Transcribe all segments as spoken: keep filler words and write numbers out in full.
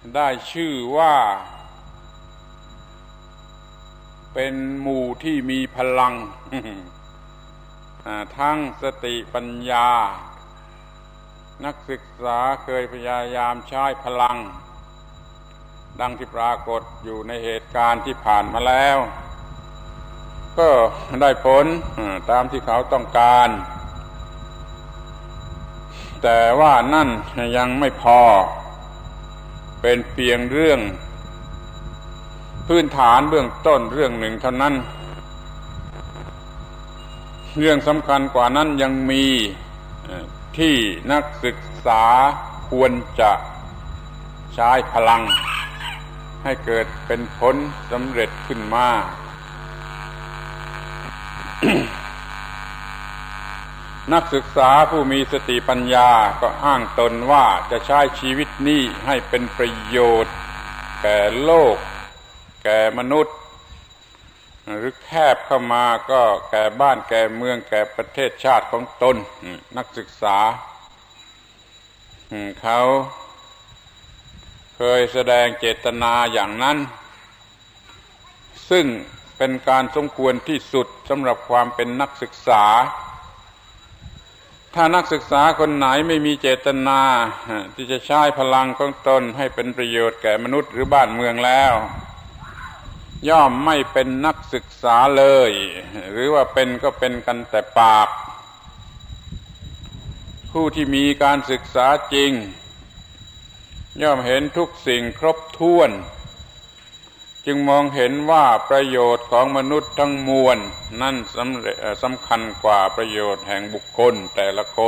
ได้ชื่อว่าเป็นหมู่ที่มีพลัง ทั้งสติปัญญานักศึกษาเคยพยายามใช้พลังดังที่ปรากฏอยู่ในเหตุการณ์ที่ผ่านมาแล้วก็ได้ผลตามที่เขาต้องการแต่ว่านั่นยังไม่พอเป็นเพียงเรื่องพื้นฐานเบื้องต้นเรื่องหนึ่งเท่านั้นเรื่องสำคัญกว่านั้นยังมีที่นักศึกษาควรจะใช้พลังให้เกิดเป็นผลสำเร็จขึ้นมา นักศึกษาผู้มีสติปัญญาก็อ้างตนว่าจะใช้ชีวิตนี้ให้เป็นประโยชน์แก่โลกแก่มนุษย์หรือแคบเข้ามาก็แก่บ้านแก่เมืองแก่ประเทศชาติของตนนักศึกษาเขาเคยแสดงเจตนาอย่างนั้นซึ่งเป็นการสมควรที่สุดสำหรับความเป็นนักศึกษาถ้านักศึกษาคนไหนไม่มีเจตนาที่จะใช้พลังของตนให้เป็นประโยชน์แก่มนุษย์หรือบ้านเมืองแล้วย่อมไม่เป็นนักศึกษาเลยหรือว่าเป็นก็เป็นกันแต่ปากผู้ที่มีการศึกษาจริงย่อมเห็นทุกสิ่งครบถ้วนจึงมองเห็นว่าประโยชน์ของมนุษย์ทั้งมวลนั่นสำคัญกว่าประโยชน์แห่งบุคคลแต่ละคน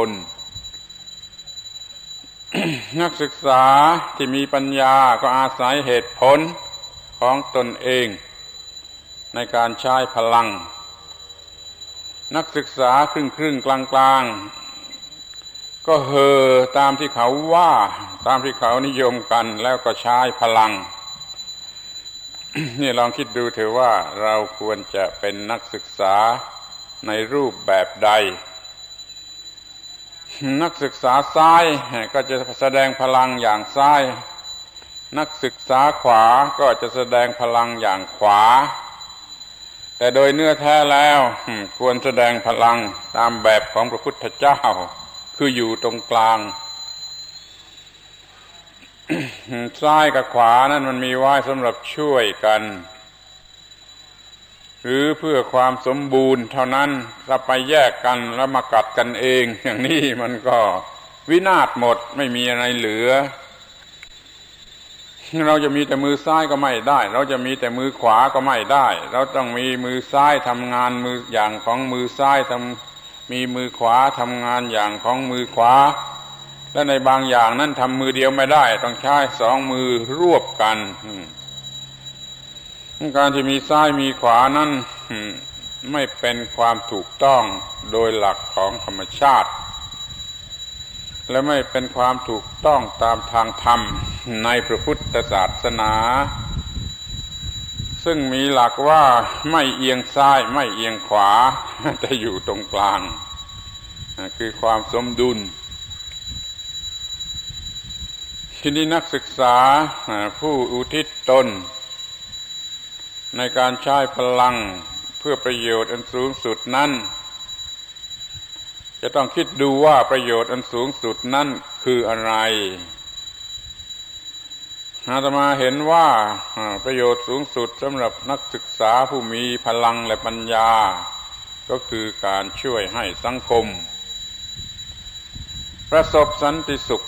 นักศึกษาที่มีปัญญาก็อาศัยเหตุผลของตนเองในการใช้พลังนักศึกษาครึ่งครึ่งกลางกลางก็เห่อตามที่เขาว่าตามที่เขานิยมกันแล้วก็ใช้พลัง นี่ลองคิดดูเถอะว่าเราควรจะเป็นนักศึกษาในรูปแบบใดนักศึกษาซ้ายก็จะแสดงพลังอย่างซ้ายนักศึกษาขวาก็จะแสดงพลังอย่างขวาแต่โดยเนื้อแท้แล้วควรแสดงพลังตามแบบของพระพุทธเจ้าคืออยู่ตรงกลาง ซ้ายกับขวานั้นมันมีไว้สำหรับช่วยกันหรือเพื่อความสมบูรณ์เท่านั้นถ้าไปแยกกันแล้วมากัดกันเองอย่างนี้มันก็วินาศหมดไม่มีอะไรเหลือเราจะมีแต่มือซ้ายก็ไม่ได้เราจะมีแต่มือขวาก็ไม่ได้เราต้องมีมือซ้ายทำงานมืออย่างของมือซ้ายทำมีมือขวาทำงานอย่างของมือขวาและในบางอย่างนั้นทำมือเดียวไม่ได้ต้องใช้สองมือรวบกันการที่มีซ้ายมีขวานั้นไม่เป็นความถูกต้องโดยหลักของธรรมชาติและไม่เป็นความถูกต้องตามทางธรรมในพระพุทธศาสนาซึ่งมีหลักว่าไม่เอียงซ้ายไม่เอียงขวาจะอยู่ตรงกลางคือความสมดุลทีนี้นักศึกษาผู้อุทิศตนในการใช้พลังเพื่อประโยชน์อันสูงสุดนั้นจะต้องคิดดูว่าประโยชน์อันสูงสุดนั้นคืออะไรอาตมาเห็นว่าประโยชน์สูงสุดสำหรับนักศึกษาผู้มีพลังและปัญญาก็คือการช่วยให้สังคมประสบสันติสุข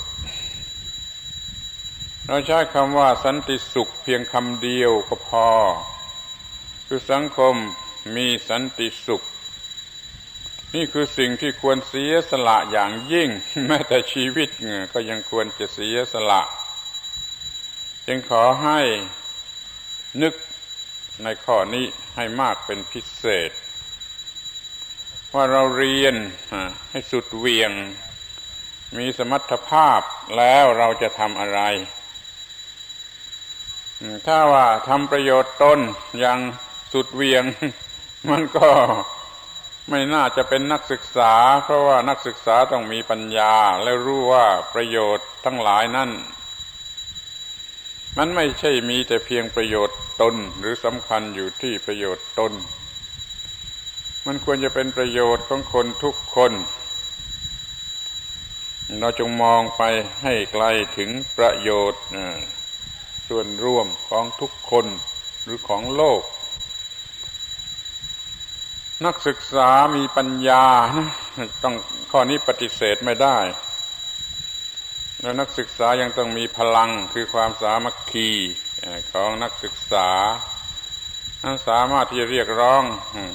เราใช้คำว่าสันติสุขเพียงคำเดียวก็พอคือสังคมมีสันติสุขนี่คือสิ่งที่ควรเสียสละอย่างยิ่งแม้แต่ชีวิตก็ยังควรจะเสียสละจึงขอให้นึกในข้อนี้ให้มากเป็นพิเศษว่าเราเรียนให้สุดเหวี่ยงมีสมรรถภาพแล้วเราจะทำอะไรถ้าว่าทำประโยชน์ตนอย่างสุดเหวี่ยงมันก็ไม่น่าจะเป็นนักศึกษาเพราะว่านักศึกษาต้องมีปัญญาและรู้ว่าประโยชน์ทั้งหลายนั้นมันไม่ใช่มีแต่เพียงประโยชน์ตนหรือสำคัญอยู่ที่ประโยชน์ตนมันควรจะเป็นประโยชน์ของคนทุกคนเราจงมองไปให้ไกลถึงประโยชน์ส่วนร่วมของทุกคนหรือของโลกนักศึกษามีปัญญาต้องข้อนี้ปฏิเสธไม่ได้แล้วนักศึกษายังต้องมีพลังคือความสามัคคีของนักศึกษานั้นสามารถที่จะเรียกร้อง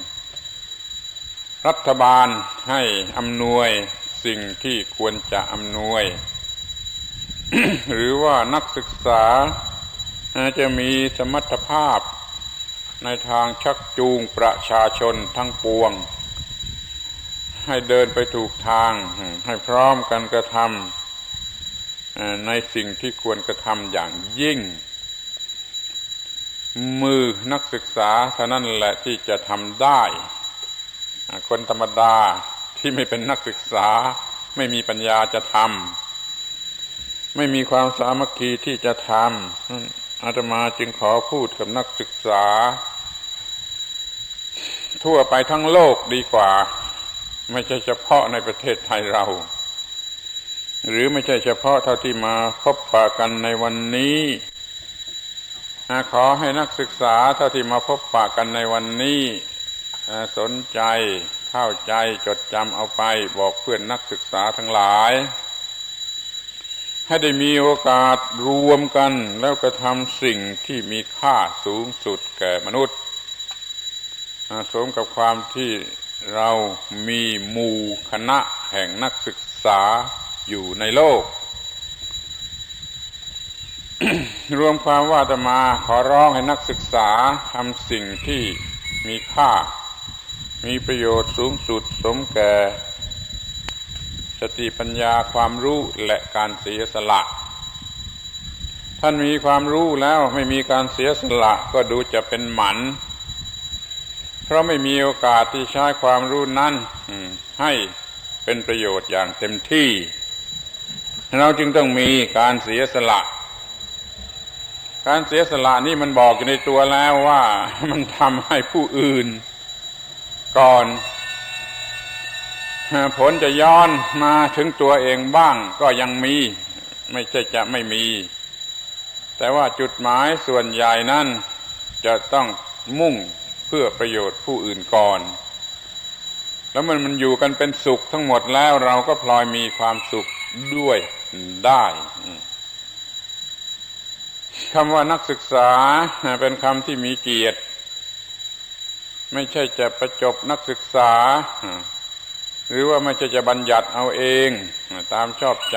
รัฐบาลให้อำนวยสิ่งที่ควรจะอำนวย หรือว่านักศึกษาจะมีสมรรถภาพในทางชักจูงประชาชนทั้งปวงให้เดินไปถูกทางให้พร้อมกันกระทำในสิ่งที่ควรกระทำอย่างยิ่งมือนักศึกษาเท่านั้นแหละที่จะทำได้คนธรรมดาที่ไม่เป็นนักศึกษาไม่มีปัญญาจะทำไม่มีความสามัคคีที่จะทำอาตมาจึงขอพูดกับนักศึกษาทั่วไปทั้งโลกดีกว่าไม่ใช่เฉพาะในประเทศไทยเราหรือไม่ใช่เฉพาะเท่าที่มาพบปะกันในวันนี้ขอให้นักศึกษาเท่าที่มาพบปะกันในวันนี้สนใจเข้าใจจดจำเอาไปบอกเพื่อนนักศึกษาทั้งหลายให้ได้มีโอกาสรวมกันแล้วกระทำสิ่งที่มีค่าสูงสุดแก่มนุษย์สมกับความที่เรามีหมู่คณะแห่งนักศึกษาอยู่ในโลก รวมความว่าอาตมาขอร้องให้นักศึกษาทำสิ่งที่มีค่ามีประโยชน์สูงสุดสมแก่สติปัญญาความรู้และการเสียสละท่านมีความรู้แล้วไม่มีการเสียสละก็ดูจะเป็นหมันเพราะไม่มีโอกาสที่ใช้ความรู้นั้นให้เป็นประโยชน์อย่างเต็มที่เราจึงต้องมีการเสียสละการเสียสละนี่มันบอกอยู่ในตัวแล้วว่ามันทำให้ผู้อื่นก่อนผลจะย้อนมาถึงตัวเองบ้างก็ยังมีไม่ใช่จะไม่มีแต่ว่าจุดหมายส่วนใหญ่นั้นจะต้องมุ่งเพื่อประโยชน์ผู้อื่นก่อนแล้วมันมันอยู่กันเป็นสุขทั้งหมดแล้วเราก็พลอยมีความสุขด้วยได้คำว่านักศึกษาเป็นคำที่มีเกียรติไม่ใช่จะประจบนักศึกษาหรือว่าไม่ใช่จะบัญญัติเอาเองตามชอบใจ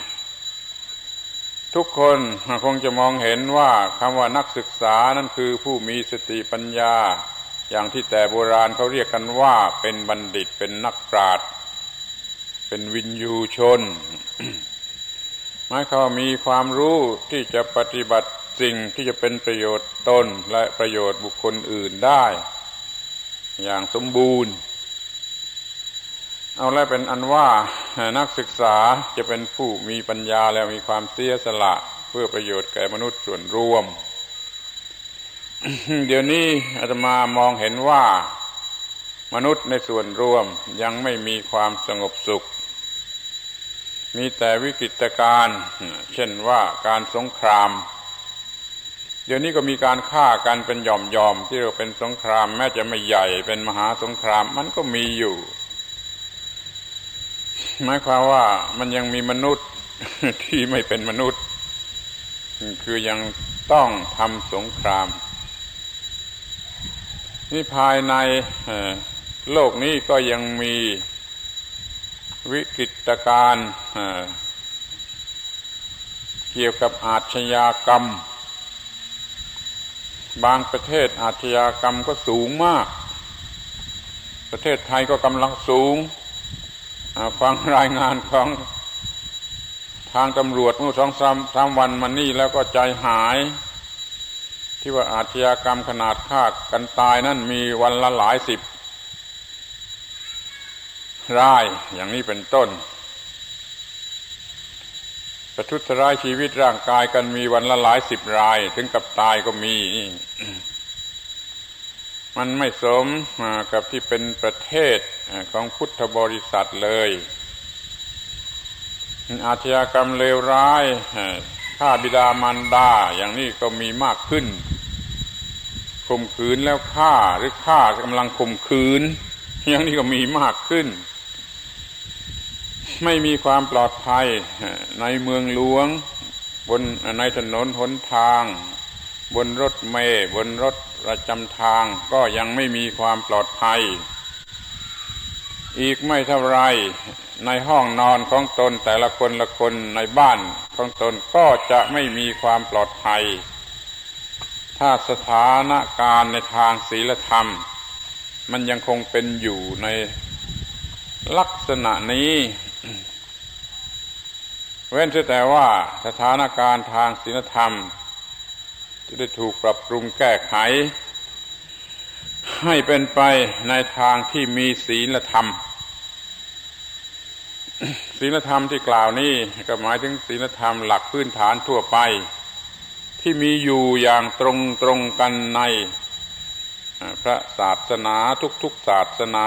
ทุกคนคงจะมองเห็นว่าคำว่านักศึกษานั่นคือผู้มีสติปัญญาอย่างที่แต่โบราณเขาเรียกกันว่าเป็นบัณฑิตเป็นนักปราชญ์เป็นวินยูชน หมายความมีความรู้ที่จะปฏิบัติสิ่งที่จะเป็นประโยชน์ตนและประโยชน์บุคคลอื่นได้อย่างสมบูรณ์เอาแล้วเป็นอันว่านักศึกษาจะเป็นผู้มีปัญญาและมีความเสียสละเพื่อประโยชน์แก่มนุษย์ส่วนรวม เดี๋ยวนี้อาตมามองเห็นว่ามนุษย์ในส่วนรวมยังไม่มีความสงบสุขมีแต่วิกฤตการณ์เช่นว่าการสงครามเดี๋ยวนี้ก็มีการฆ่ากันเป็นหย่อมๆที่เรียกเป็นสงครามแม้จะไม่ใหญ่เป็นมหาสงครามมันก็มีอยู่หมายความว่ามันยังมีมนุษย์ที่ไม่เป็นมนุษย์คือยังต้องทำสงครามนี่ภายในโลกนี้ก็ยังมีวิกฤตการณ์เกี่ยวกับอาชญากรรมบางประเทศอาชญากรรมก็สูงมากประเทศไทยก็กำลังสูงฟังรายงานของทางตำรวจเมื่อสองสามวันมานี่แล้วก็ใจหายที่ว่าอาชญากรรมขนาดฆ่ากันตายนั่นมีวันละหลายสิบรายอย่างนี้เป็นต้นประทุษร้ายชีวิตร่างกายกันมีวันละหลายสิบรายถึงกับตายก็มีมันไม่สมกับที่เป็นประเทศของพุทธบริษัทเลยอาชญากรรมเลวร้ายฆ่าบิดามารดาอย่างนี้ก็มีมากขึ้นข่มขืนแล้วฆ่าหรือฆ่ากำลังข่มขืนอย่างนี้ก็มีมากขึ้นไม่มีความปลอดภัยในเมืองหลวงบนในถนนหนทางบนรถเมล์บนรถประจำทางก็ยังไม่มีความปลอดภัยอีกไม่เท่าไรในห้องนอนของตนแต่ละคนละคนในบ้านของตนก็จะไม่มีความปลอดภัยถ้าสถานการณ์ในทางศีลธรรมมันยังคงเป็นอยู่ในลักษณะนี้เว้นแต่ว่าสถานการณ์ทางศีลธรรมจะได้ถูกปรับปรุงแก้ไขให้เป็นไปในทางที่มีศีลธรรมศีลธรรมที่กล่าวนี้ก็หมายถึงศีลธรรมหลักพื้นฐานทั่วไปที่มีอยู่อย่างตรงตรงกันในพระศาสนาทุกๆศาสนา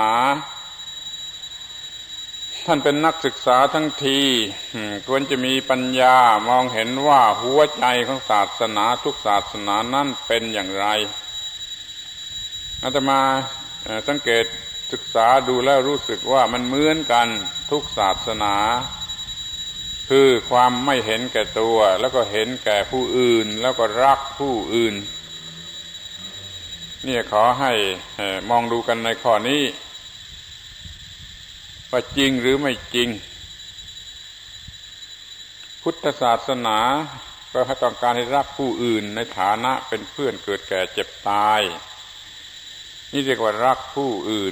ท่านเป็นนักศึกษาทั้งทีควรจะมีปัญญามองเห็นว่าหัวใจของศาสนาทุกศาสนานั้นเป็นอย่างไรอาตมาสังเกตศึกษาดูแล้วรู้สึกว่ามันเหมือนกันทุกศาสนาคือความไม่เห็นแก่ตัวแล้วก็เห็นแก่ผู้อื่นแล้วก็รักผู้อื่นนี่ขอให้มองดูกันในข้อนี้ว่าจริงหรือไม่จริงพุทธศาสนาก็ต้องการให้รักผู้อื่นในฐานะเป็นเพื่อนเกิดแก่เจ็บตายนี่เรียกว่ารักผู้อื่น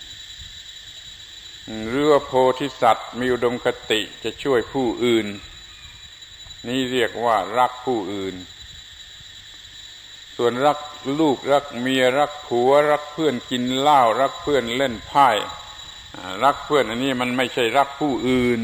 หรือว่าโพธิสัตว์มีอุดมคติจะช่วยผู้อื่นนี่เรียกว่ารักผู้อื่นส่วนรักลูกรักเมียรักผัวรักเพื่อนกินเหล้ารักเพื่อนเล่นไพ่รักเพื่อนอันนี้มันไม่ใช่รักผู้อื่น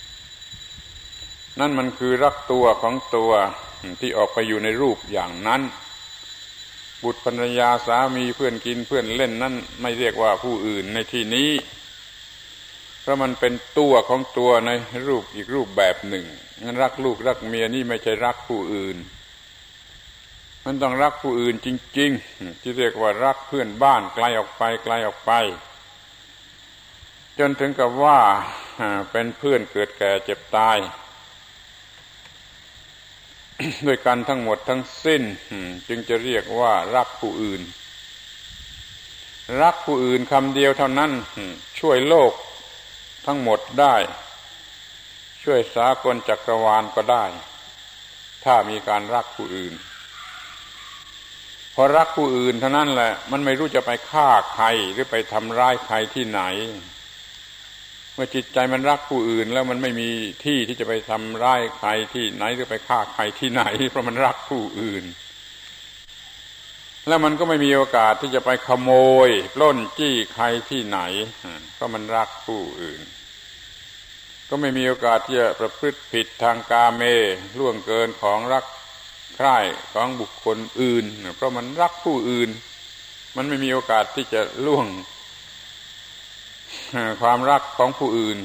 นั่นมันคือรักตัวของตัวที่ออกไปอยู่ในรูปอย่างนั้นบุตรภรรยาสามีเพื่อนกินเพื่อนเล่นนั่นไม่เรียกว่าผู้อื่นในที่นี้เพราะมันเป็นตัวของตัวในรูปอีกรูปแบบหนึ่งงั้นรักลูกรักเมียนี่ไม่ใช่รักผู้อื่นมันต้องรักผู้อื่นจริงๆที่เรียกว่ารักเพื่อนบ้านไกลออกไปไกลออกไปจนถึงกับว่าเป็นเพื่อนเกิดแก่เจ็บตายด้วยกันทั้งหมดทั้งสิ้นจึงจะเรียกว่ารักผู้อื่นรักผู้อื่นคำเดียวเท่านั้นช่วยโลกทั้งหมดได้ช่วยสากลจักรวาลก็ได้ถ้ามีการรักผู้อื่นพอรักผู้อื่นเท่านั้นแหละมันไม่รู้จะไปฆ่าใครหรือไปทำร้ายใครที่ไหนเมื่อจิตใจมันรักผู้อื่นแล้วมันไม่มีที่ที่จะไปทำร้ายใครที่ไหนหรือไปฆ่าใครที่ไหนเพราะมันรักผู้อื่นแล้วมันก็ไม่มีโอกาสที่จะไปขโมยปล้นจี้ใครที่ไหนเพราะมันรักผู้อื่นก็ไม่มีโอกาสที่จะประพฤติผิดทางกาเมล่วงเกินของรักใคร่ของบุคคลอื่นเพราะมันรักผู้อื่นมันไม่มีโอกาสที่จะล่วงความรักของผู้อื่น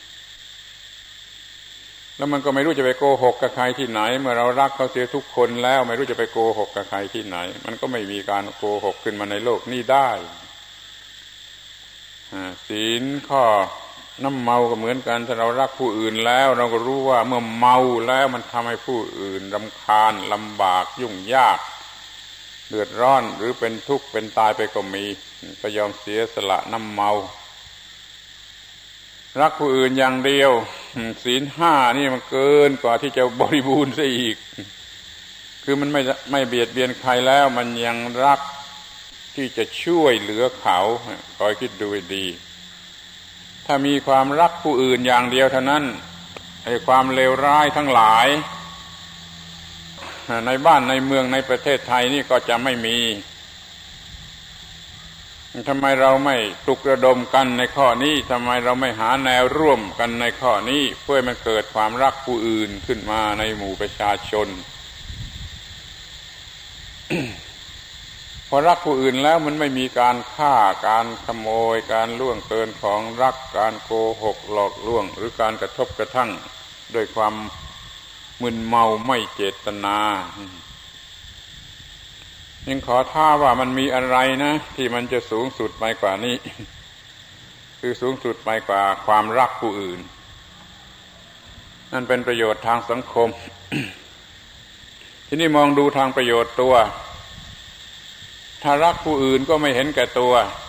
แล้วมันก็ไม่รู้จะไปโกหกกับใครที่ไหนเมื่อเรารักเขาเสียทุกคนแล้วไม่รู้จะไปโกหกกับใครที่ไหนมันก็ไม่มีการโกหกขึ้นมาในโลกนี้ได้ศีลข้อน้ำเมาก็เหมือนกันถ้าเรารักผู้อื่นแล้วเราก็รู้ว่าเมื่อเมาแล้วมันทำให้ผู้อื่นรำคาญลำบากยุ่งยากเดือดร้อนหรือเป็นทุกข์เป็นตายไปก็มีก็ยอมเสียสละน้ำเมารักผู้อื่นอย่างเดียวศีลห้านี่มันเกินกว่าที่จะบริบูรณ์ซะอีกคือมันไม่ไม่เบียดเบียนใครแล้วมันยังรักที่จะช่วยเหลือเขาคอยคิดดูให้ดีถ้ามีความรักผู้อื่นอย่างเดียวเท่านั้นไอ้ความเลวร้ายทั้งหลายในบ้านในเมืองในประเทศไทยนี่ก็จะไม่มีทำไมเราไม่ปลุกระดมกันในข้อนี้ทำไมเราไม่หาแนวร่วมกันในข้อนี้เพื่อมันเกิดความรักผู้อื่นขึ้นมาในหมู่ประชาชน พอรักผู้อื่นแล้วมันไม่มีการฆ่าการขโมยการล่วงเกินของรักการโกหกหลอกลวงหรือการกระทบกระทั่งด้วยความมึนเมาไม่เจตนายังขอท้าว่ามันมีอะไรนะที่มันจะสูงสุดไปกว่านี้คือสูงสุดไปกว่าความรักผู้อื่นนั่นเป็นประโยชน์ทางสังคม ที่นี่มองดูทางประโยชน์ตัวถ้ารักผู้อื่นก็ไม่เห็นแก่ตัว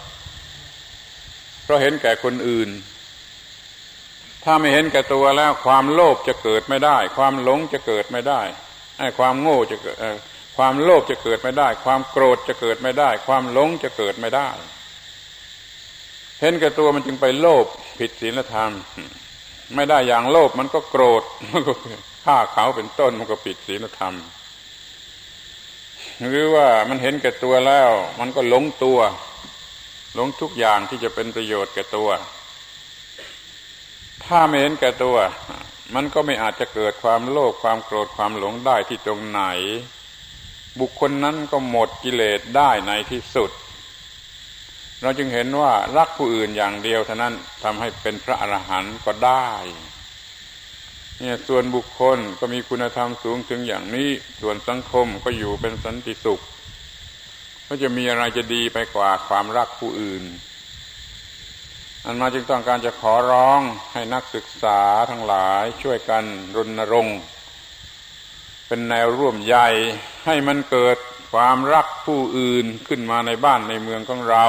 เพราะเห็นแก่คนอื่นถ้าไม่เห็นแก่ตัวแล้วความโลภจะเกิดไม่ได้ความหลงจะเกิดไม่ได้ไอ้ความโง่จะเกิดความโลภจะเกิดไม่ได้ความโกรธจะเกิดไม่ได้ความหลงจะเกิดไม่ได้เห็นแก่ตัวมันจึงไปโลภผิดศีลธรรมไม่ได้อย่างโลภมันก็โกรธมันก็ฆ่าเขาเป็นต้นมันก็ผิดศีลธรรมหรือว่ามันเห็นแก่ตัวแล้วมันก็หลงตัวหลงทุกอย่างที่จะเป็นประโยชน์แก่ตัวถ้าไม่เห็นแก่ตัวมันก็ไม่อาจจะเกิดความโลภความโกรธความหลงได้ที่ตรงไหนบุคคลนั้นก็หมดกิเลสได้ในที่สุดเราจึงเห็นว่ารักผู้อื่นอย่างเดียวเท่านั้นทำให้เป็นพระอรหันต์ก็ได้เนี่ยส่วนบุคคลก็มีคุณธรรมสูงถึงอย่างนี้ส่วนสังคมก็อยู่เป็นสันติสุขก็จะมีอะไรจะดีไปกว่าความรักผู้อื่นอันมาจึงต้องการจะขอร้องให้นักศึกษาทั้งหลายช่วยกันรณรงค์เป็นแนวร่วมใหญ่ให้มันเกิดความรักผู้อื่นขึ้นมาในบ้านในเมืองของเรา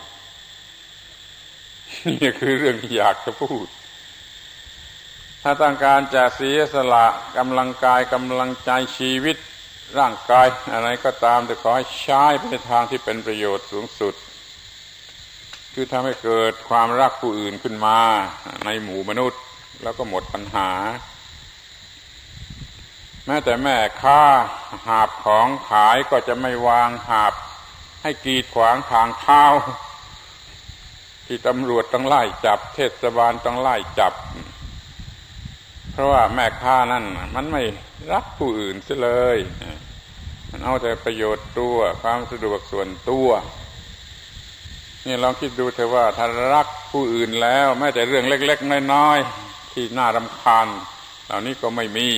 นี่คือเรื่องที่อยากจะพูดถ้าต้องการจะเสียสละกำลังกายกำลังใจชีวิตร่างกายอะไรก็ตามแต่ขอให้ใช้ไปในทางที่เป็นประโยชน์สูงสุดคือทำให้เกิดความรักผู้อื่นขึ้นมาในหมู่มนุษย์แล้วก็หมดปัญหาแม้แต่แม่ค้าหาบของขายก็จะไม่วางหาบให้กีดขวางทางเท้าที่ตำรวจต้องไล่จับเทศบาลต้องไล่จับเพราะว่าแม่ค้านั่นมันไม่รักผู้อื่นเสียเลยมันเอาแต่ประโยชน์ตัวความสะดวกส่วนตัวนี่ลองคิดดูเถอะว่าถ้ารักผู้อื่นแล้วแม้แต่เรื่องเล็กๆน้อยๆที่น่ารำคาญเหล่านี้ก็ไม่มี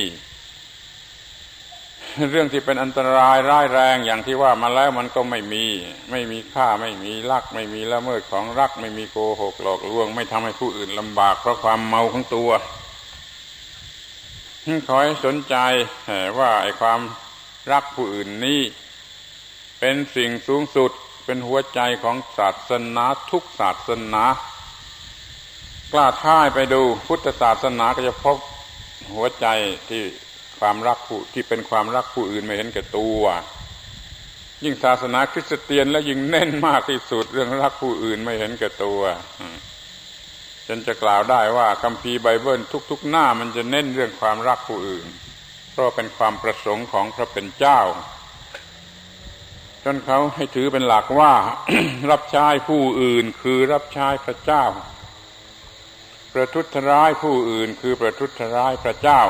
เรื่องที่เป็นอันตรายร้ายแรงอย่างที่ว่ามาแล้วมันก็ไม่มีไม่มีฆ่าไม่มีลักไม่มีละเมิดของรักไม่มีโกหกหลอกลวงไม่ทำให้ผู้อื่นลำบากเพราะความเมาของตัวขอให้สนใจว่าไอ้ความรักผู้อื่นนี้เป็นสิ่งสูงสุดเป็นหัวใจของศาสนาทุกศาสนากล้าท้าไปดูพุทธศาสนาก็จะพบหัวใจที่ความรักผู้ที่เป็นความรักผู้อื่นไม่เห็นแก่ตัวยิ่งศาสนาคริสเตียนแล้วยิ่งเน้นมากที่สุดเรื่องรักผู้อื่นไม่เห็นแก่ตัวจนจะกล่าวได้ว่าคัมภีร์ไบเบิลทุกๆหน้ามันจะเน้นเรื่องความรักผู้อื่นเพราะเป็นความประสงค์ของพระเป็นเจ้าจนเขาให้ถือเป็นหลักว่า รับใช้ผู้อื่นคือรับใช้พระเจ้าประทุษร้ายผู้อื่นคือประทุษร้ายพระเจ้า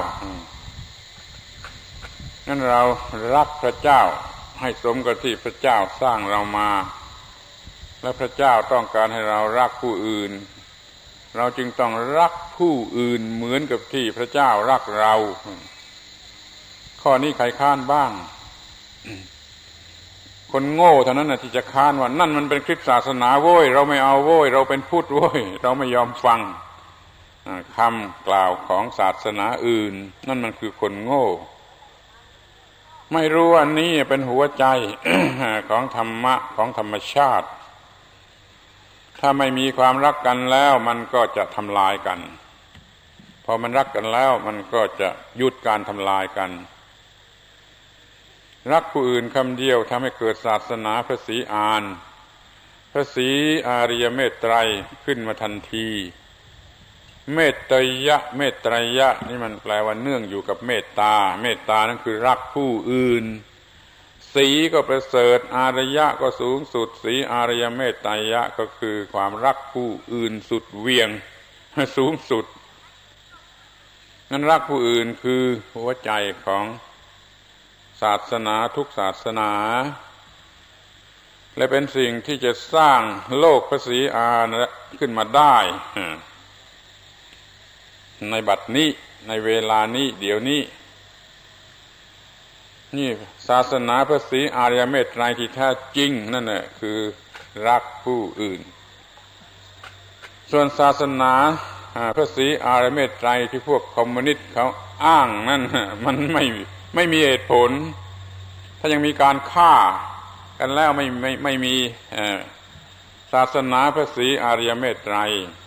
งั้นเรารักพระเจ้าให้สมกับที่พระเจ้าสร้างเรามาและพระเจ้าต้องการให้เรารักผู้อื่นเราจึงต้องรักผู้อื่นเหมือนกับที่พระเจ้ารักเราข้อนี้ใครค้านบ้างคนโง่เท่านั้นนะที่จะค้านว่านั่นมันเป็นคริสตศาสนาโว้ยเราไม่เอาโว้ยเราเป็นพุทธโว้ยเราไม่ยอมฟังคำกล่าวของศาสนาอื่นนั่นมันคือคนโง่ไม่รู้ว่านี่เป็นหัวใจ ของธรรมะของธรรมชาติถ้าไม่มีความรักกันแล้วมันก็จะทำลายกันพอมันรักกันแล้วมันก็จะหยุดการทำลายกันรักผู้อื่นคำเดียวทำให้เกิดศาสนาพระศรีอานพระศรีอาริยเมตไตรขึ้นมาทันทีเมตไตรยะเมตไตรยะนี่มันแปลว่าเนื่องอยู่กับเมตตาเมตตานั่นคือรักผู้อื่นสีก็ประเสริฐอารยะก็สูงสุดสีอารยเมตไตยะก็คือความรักผู้อื่นสุดเวียงสูงสุดนั้นรักผู้อื่นคือหัวใจของศาสนาทุกศาสนาและเป็นสิ่งที่จะสร้างโลกพระศรีอานขึ้นมาได้ในบัดนี้ในเวลานี้เดี๋ยวนี้นี่ศาสนาพระศรีอริยเมตไตรที่แท้จริงนั่นแหละคือรักผู้อื่นส่วนศาสนาพระศรีอริยเมตไตรที่พวกคอมมิวนิสต์เขาอ้างนั่นมันไม่ไม่มีเหตุผลถ้ายังมีการฆ่ากันแล้วไม่ไม่ไม่มีศาสนาพระศรีอริยเมตไตร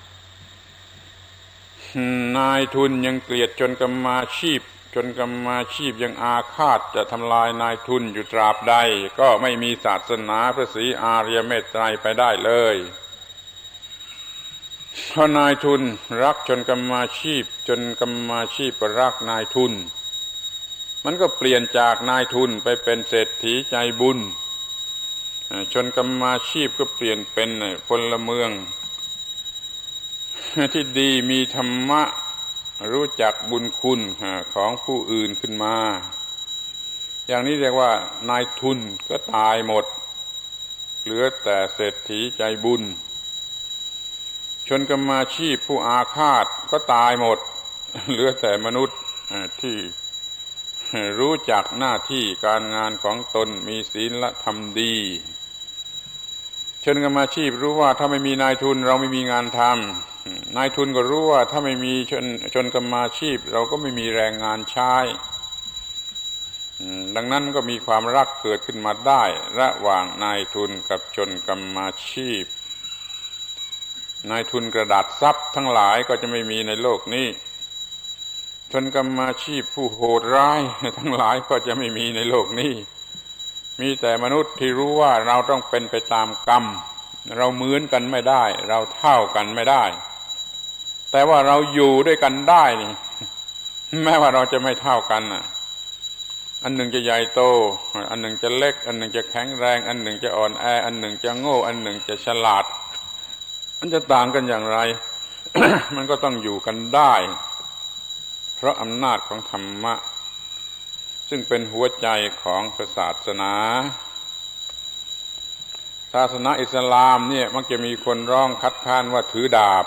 นายทุนยังเกลียดจนกรรมาชีพจนกรรมาชีพยังอาฆาตจะทำลายนายทุนอยู่ตราบใดก็ไม่มีศาสนาพระศรีอริยเมตไตรไปได้เลยเพราะนายทุนรักจนกรรมาชีพจนกรรมาชีพรักนายทุนมันก็เปลี่ยนจากนายทุนไปเป็นเศรษฐีใจบุญจนกรรมาชีพก็เปลี่ยนเป็นพลเมืองที่ดีมีธรรมะรู้จักบุญคุณของผู้อื่นขึ้นมาอย่างนี้เรียกว่านายทุนก็ตายหมดเหลือแต่เศรษฐีใจบุญชนกรรมาชีพผู้อาฆาตก็ตายหมดเหลือแต่มนุษย์ที่รู้จักหน้าที่การงานของตนมีศีลธรรมดีชนกรรมาชีพรู้ว่าถ้าไม่มีนายทุนเราไม่มีงานทำนายทุนก็รู้ว่าถ้าไม่มีชนชนกรรมาชีพเราก็ไม่มีแรงงานใช้ดังนั้นก็มีความรักเกิดขึ้นมาได้ระหว่างนายทุนกับชนกรรมาชีพนายทุนกระดาษทรัพย์ทั้งหลายก็จะไม่มีในโลกนี้ชนกรรมาชีพผู้โหดร้ายทั้งหลายก็จะไม่มีในโลกนี้มีแต่มนุษย์ที่รู้ว่าเราต้องเป็นไปตามกรรมเราเหมือนกันไม่ได้เราเท่ากันไม่ได้แต่ว่าเราอยู่ด้วยกันได้นี่แม้ว่าเราจะไม่เท่ากันน่ะอันหนึ่งจะใหญ่โตอันหนึ่งจะเล็กอันหนึ่งจะแข็งแรงอันหนึ่งจะอ่อนแออันหนึ่งจะโง่อันหนึ่งจะฉลาดมันจะต่างกันอย่างไร มันก็ต้องอยู่กันได้เพราะอำนาจของธรรมะซึ่งเป็นหัวใจของศาสนาศาสนาอิสลามเนี่ยมักจะมีคนร้องคัดค้านว่าถือดาบ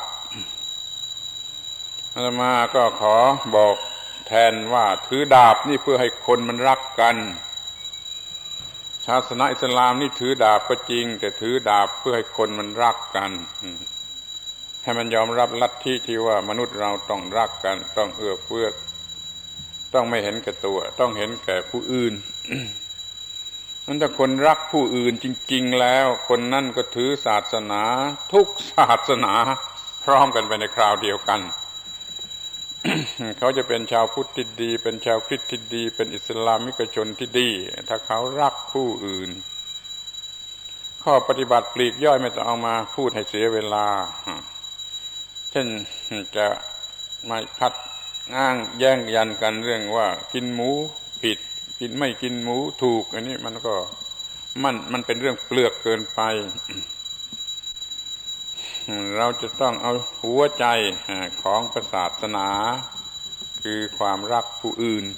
อาตมาก็ขอบอกแทนว่าถือดาบนี่เพื่อให้คนมันรักกันศาสนาอิสลามนี่ถือดาบก็จริงแต่ถือดาบเพื่อให้คนมันรักกันให้มันยอมรับลัทธิที่ว่ามนุษย์เราต้องรักกันต้องเอื้อเฟื้อต้องไม่เห็นแก่ตัวต้องเห็นแก่ผู้อื่น นั้นถ้าคนรักผู้อื่นจริงๆแล้วคนนั่นก็ถือศาสนาทุกศาสนาพร้อมกันไปในคราวเดียวกัน เขาจะเป็นชาวพุทธที่ดีเป็นชาวคริสต์ที่ดีเป็นอิสลามิกชนที่ดีถ้าเขารักผู้อื่นข้อปฏิบัติปลีกย่อยไม่ต้องเอามาพูดให้เสียเวลาเช่นจะมาคัดอ้างแย่งยันกันเรื่องว่ากินหมูผิดกินไม่กินหมูถูกอันนี้มันก็มันมันเป็นเรื่องเปลือกเกินไปเราจะต้องเอาหัวใจของศาสนาคือความรักผู้อื่น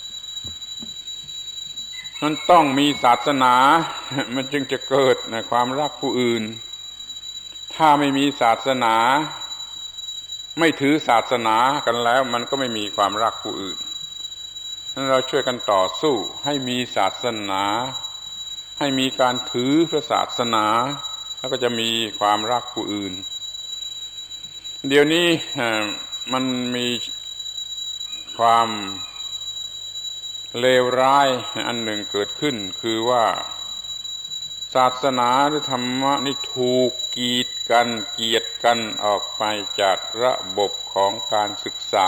มันต้องมีศาสนามันจึงจะเกิดในความรักผู้อื่นถ้าไม่มีศาสนาไม่ถือศาสนากันแล้วมันก็ไม่มีความรักผู้อื่นนั้นเราช่วยกันต่อสู้ให้มีศาสนาให้มีการถือพระศาสนาแล้วก็จะมีความรักผู้อื่นเดี๋ยวนี้มันมีความเลวร้ายอันหนึ่งเกิดขึ้นคือว่าศาสนาหรือธรรมะนี่ถูกกีดกันเกียดกันออกไปจากระบบของการศึกษา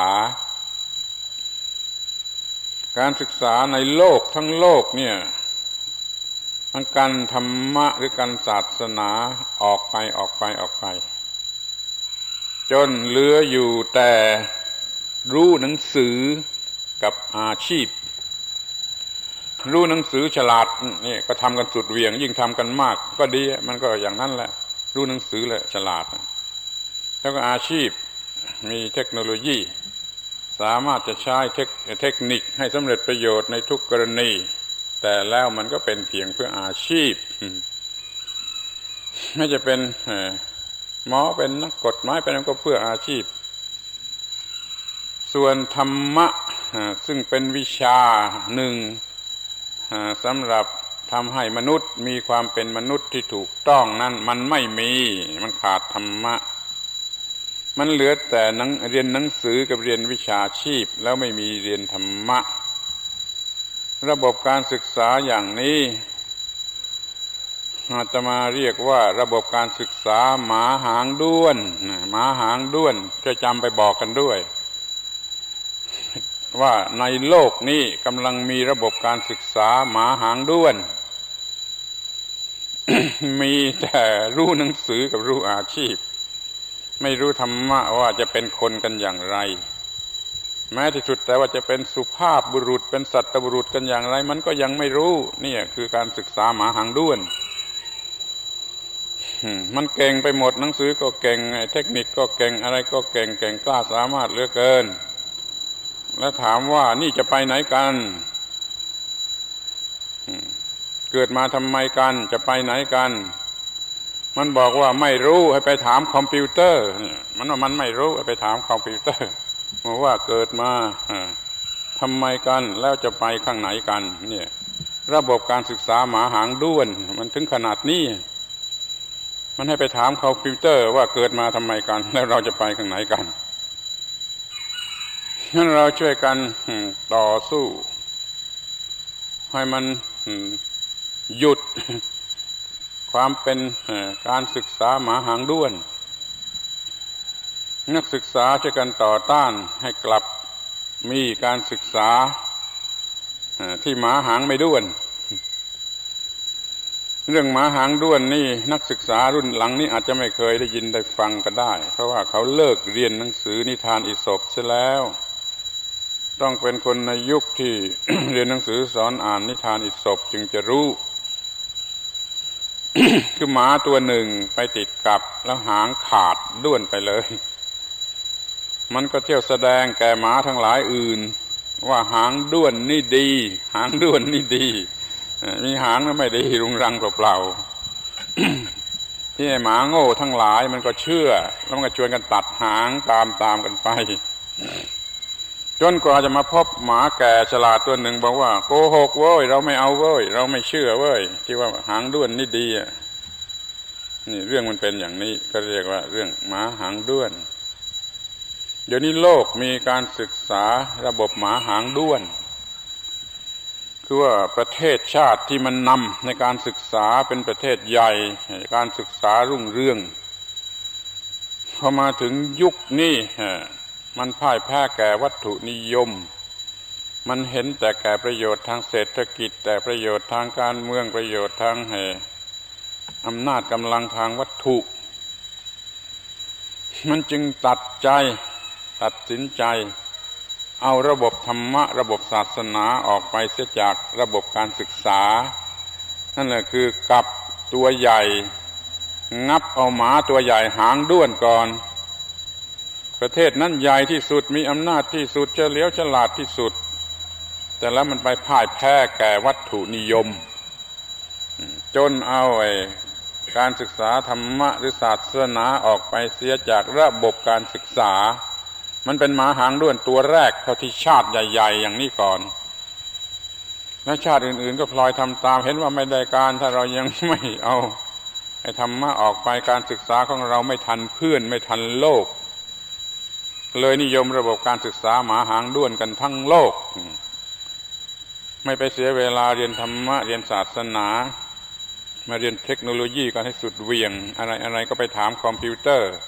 การศึกษาในโลกทั้งโลกเนี่ยมันกันธรรมะหรือกันศาสนาออกไปออกไปออกไปจนเหลืออยู่แต่รู้หนังสือกับอาชีพรู้หนังสือฉลาดนี่ก็ทำกันสุดเหวี่ยงยิ่งทำกันมากก็ดีมันก็อย่างนั้นแหละรู้หนังสือแหละฉลาดแล้วก็อาชีพมีเทคโนโลยีสามารถจะใช้เทคเทคนิคให้สำเร็จประโยชน์ในทุกกรณีแต่แล้วมันก็เป็นเพียงเพื่ออาชีพไม่จะเป็นหมอเป็นนักกฎหมายเป็นก็เพื่ออาชีพส่วนธรรมะซึ่งเป็นวิชาหนึ่งสำหรับทำให้มนุษย์มีความเป็นมนุษย์ที่ถูกต้องนั้นมันไม่มีมันขาดธรรมะมันเหลือแต่เรียนหนังสือกับเรียนวิชาชีพแล้วไม่มีเรียนธรรมะระบบการศึกษาอย่างนี้อาตมาเรียกว่าระบบการศึกษาหมาหางด้วนหมาหางด้วนจะจำไปบอกกันด้วยว่าในโลกนี้กำลังมีระบบการศึกษาหมาหางด้วน มีแต่รู้หนังสือกับรู้อาชีพไม่รู้ธรรมะว่าจะเป็นคนกันอย่างไรแม้ที่สุดแต่ว่าจะเป็นสุภาพบุรุษเป็นสัตบุรุษกันอย่างไรมันก็ยังไม่รู้นี่คือการศึกษาหมาหางด้วนมันเก่งไปหมดหนังสือก็เก่งเทคนิคก็เก่งอะไรก็เก่งเก่งกล้าสามารถเหลือเกินแล้วถามว่านี่จะไปไหนกันเกิดมาทำไมกันจะไปไหนกันมันบอกว่าไม่รู้ให้ไปถามคอมพิวเตอร์มันว่ามันไม่รู้ให้ไปถามคอมพิวเตอร์ว่าเกิดมาทำไมกันแล้วจะไปข้างไหนกันเนี่ยระบบการศึกษาหมาหางด้วนมันถึงขนาดนี้มันให้ไปถามคอมพิวเตอร์ว่าเกิดมาทำไมกันแล้วเราจะไปข้างไหนกันงั้นเราช่วยกันต่อสู้ให้มันหยุดความเป็นการศึกษาหมาหางด้วนนักศึกษาช่วยกันต่อต้านให้กลับมีการศึกษาที่หมาหางไม่ด้วนเรื่องหมาหางด้วนนี่นักศึกษารุ่นหลังนี้อาจจะไม่เคยได้ยินได้ฟังก็ได้เพราะว่าเขาเลิกเรียนหนังสือนิทานอีสปเสียแล้วต้องเป็นคนในยุคที่ เรียนหนังสือสอนอ่านนิทานอีสปจึงจะรู้ คือหมาตัวหนึ่งไปติดกับแล้วหางขาดด้วนไปเลยมันก็เที่ยวแสดงแก่หมาทั้งหลายอื่นว่าหางด้วนนี่ดีหางด้วนนี่ดีมีหางแล้วไม่ดีรุงรังเปล่าๆ ที่หมาโง่ทั้งหลายมันก็เชื่อแล้วมันก็ชวนกันตัดหางตามตามกันไปจนกว่าจะมาพบหมาแก่ฉลาดตัวหนึ่งบอกว่าโกหกเว้ยเราไม่เอาเว้ยเราไม่เชื่อเว้ยที่ว่าหางด้วนนี่ดีอ่ะนี่เรื่องมันเป็นอย่างนี้ก็เรียกว่าเรื่องหมาหางด้วนเดี๋ยวนี้โลกมีการศึกษาระบบหมาหางด้วนคือว่าประเทศชาติที่มันนำในการศึกษาเป็นประเทศใหญ่การศึกษารุ่งเรืองพอมาถึงยุคนี้มันพ่ายแพ้แก่วัตถุนิยมมันเห็นแต่แก่ประโยชน์ทางเศรษฐกิจแต่ประโยชน์ทางการเมืองประโยชน์ทางอำนาจกำลังทางวัตถุมันจึงตัดใจตัดสินใจเอาระบบธรรมะระบบศาสนาออกไปเสียจากระบบการศึกษานั่นแหละคือกับตัวใหญ่งับเอาหมาตัวใหญ่หางด้วนก่อนประเทศนั้นใหญ่ที่สุดมีอำนาจที่สุดเฉลียวฉลาดที่สุดแต่แล้วมันไปพ่ายแพ้แก่วัตถุนิยมจนเอาไอ้การศึกษาธรรมะหรือศาสนาออกไปเสียจากระบบการศึกษามันเป็นหมาหางด้วนตัวแรกเท่าที่ชาติใหญ่ๆอย่างนี้ก่อนและชาติอื่นๆก็พลอยทำตามเห็นว่าไม่ได้การถ้าเรายังไม่เอาไอ้ธรรมะออกไปการศึกษาของเราไม่ทันเพื่อนไม่ทันโลกเลยนิยมระบบการศึกษาหมาหางด้วนกันทั้งโลกไม่ไปเสียเวลาเรียนธรรมะเรียนศาสนามาเรียนเทคโนโลยีกันให้สุดเหวี่ยงอะไรอะไรก็ไปถามคอมพิวเตอร์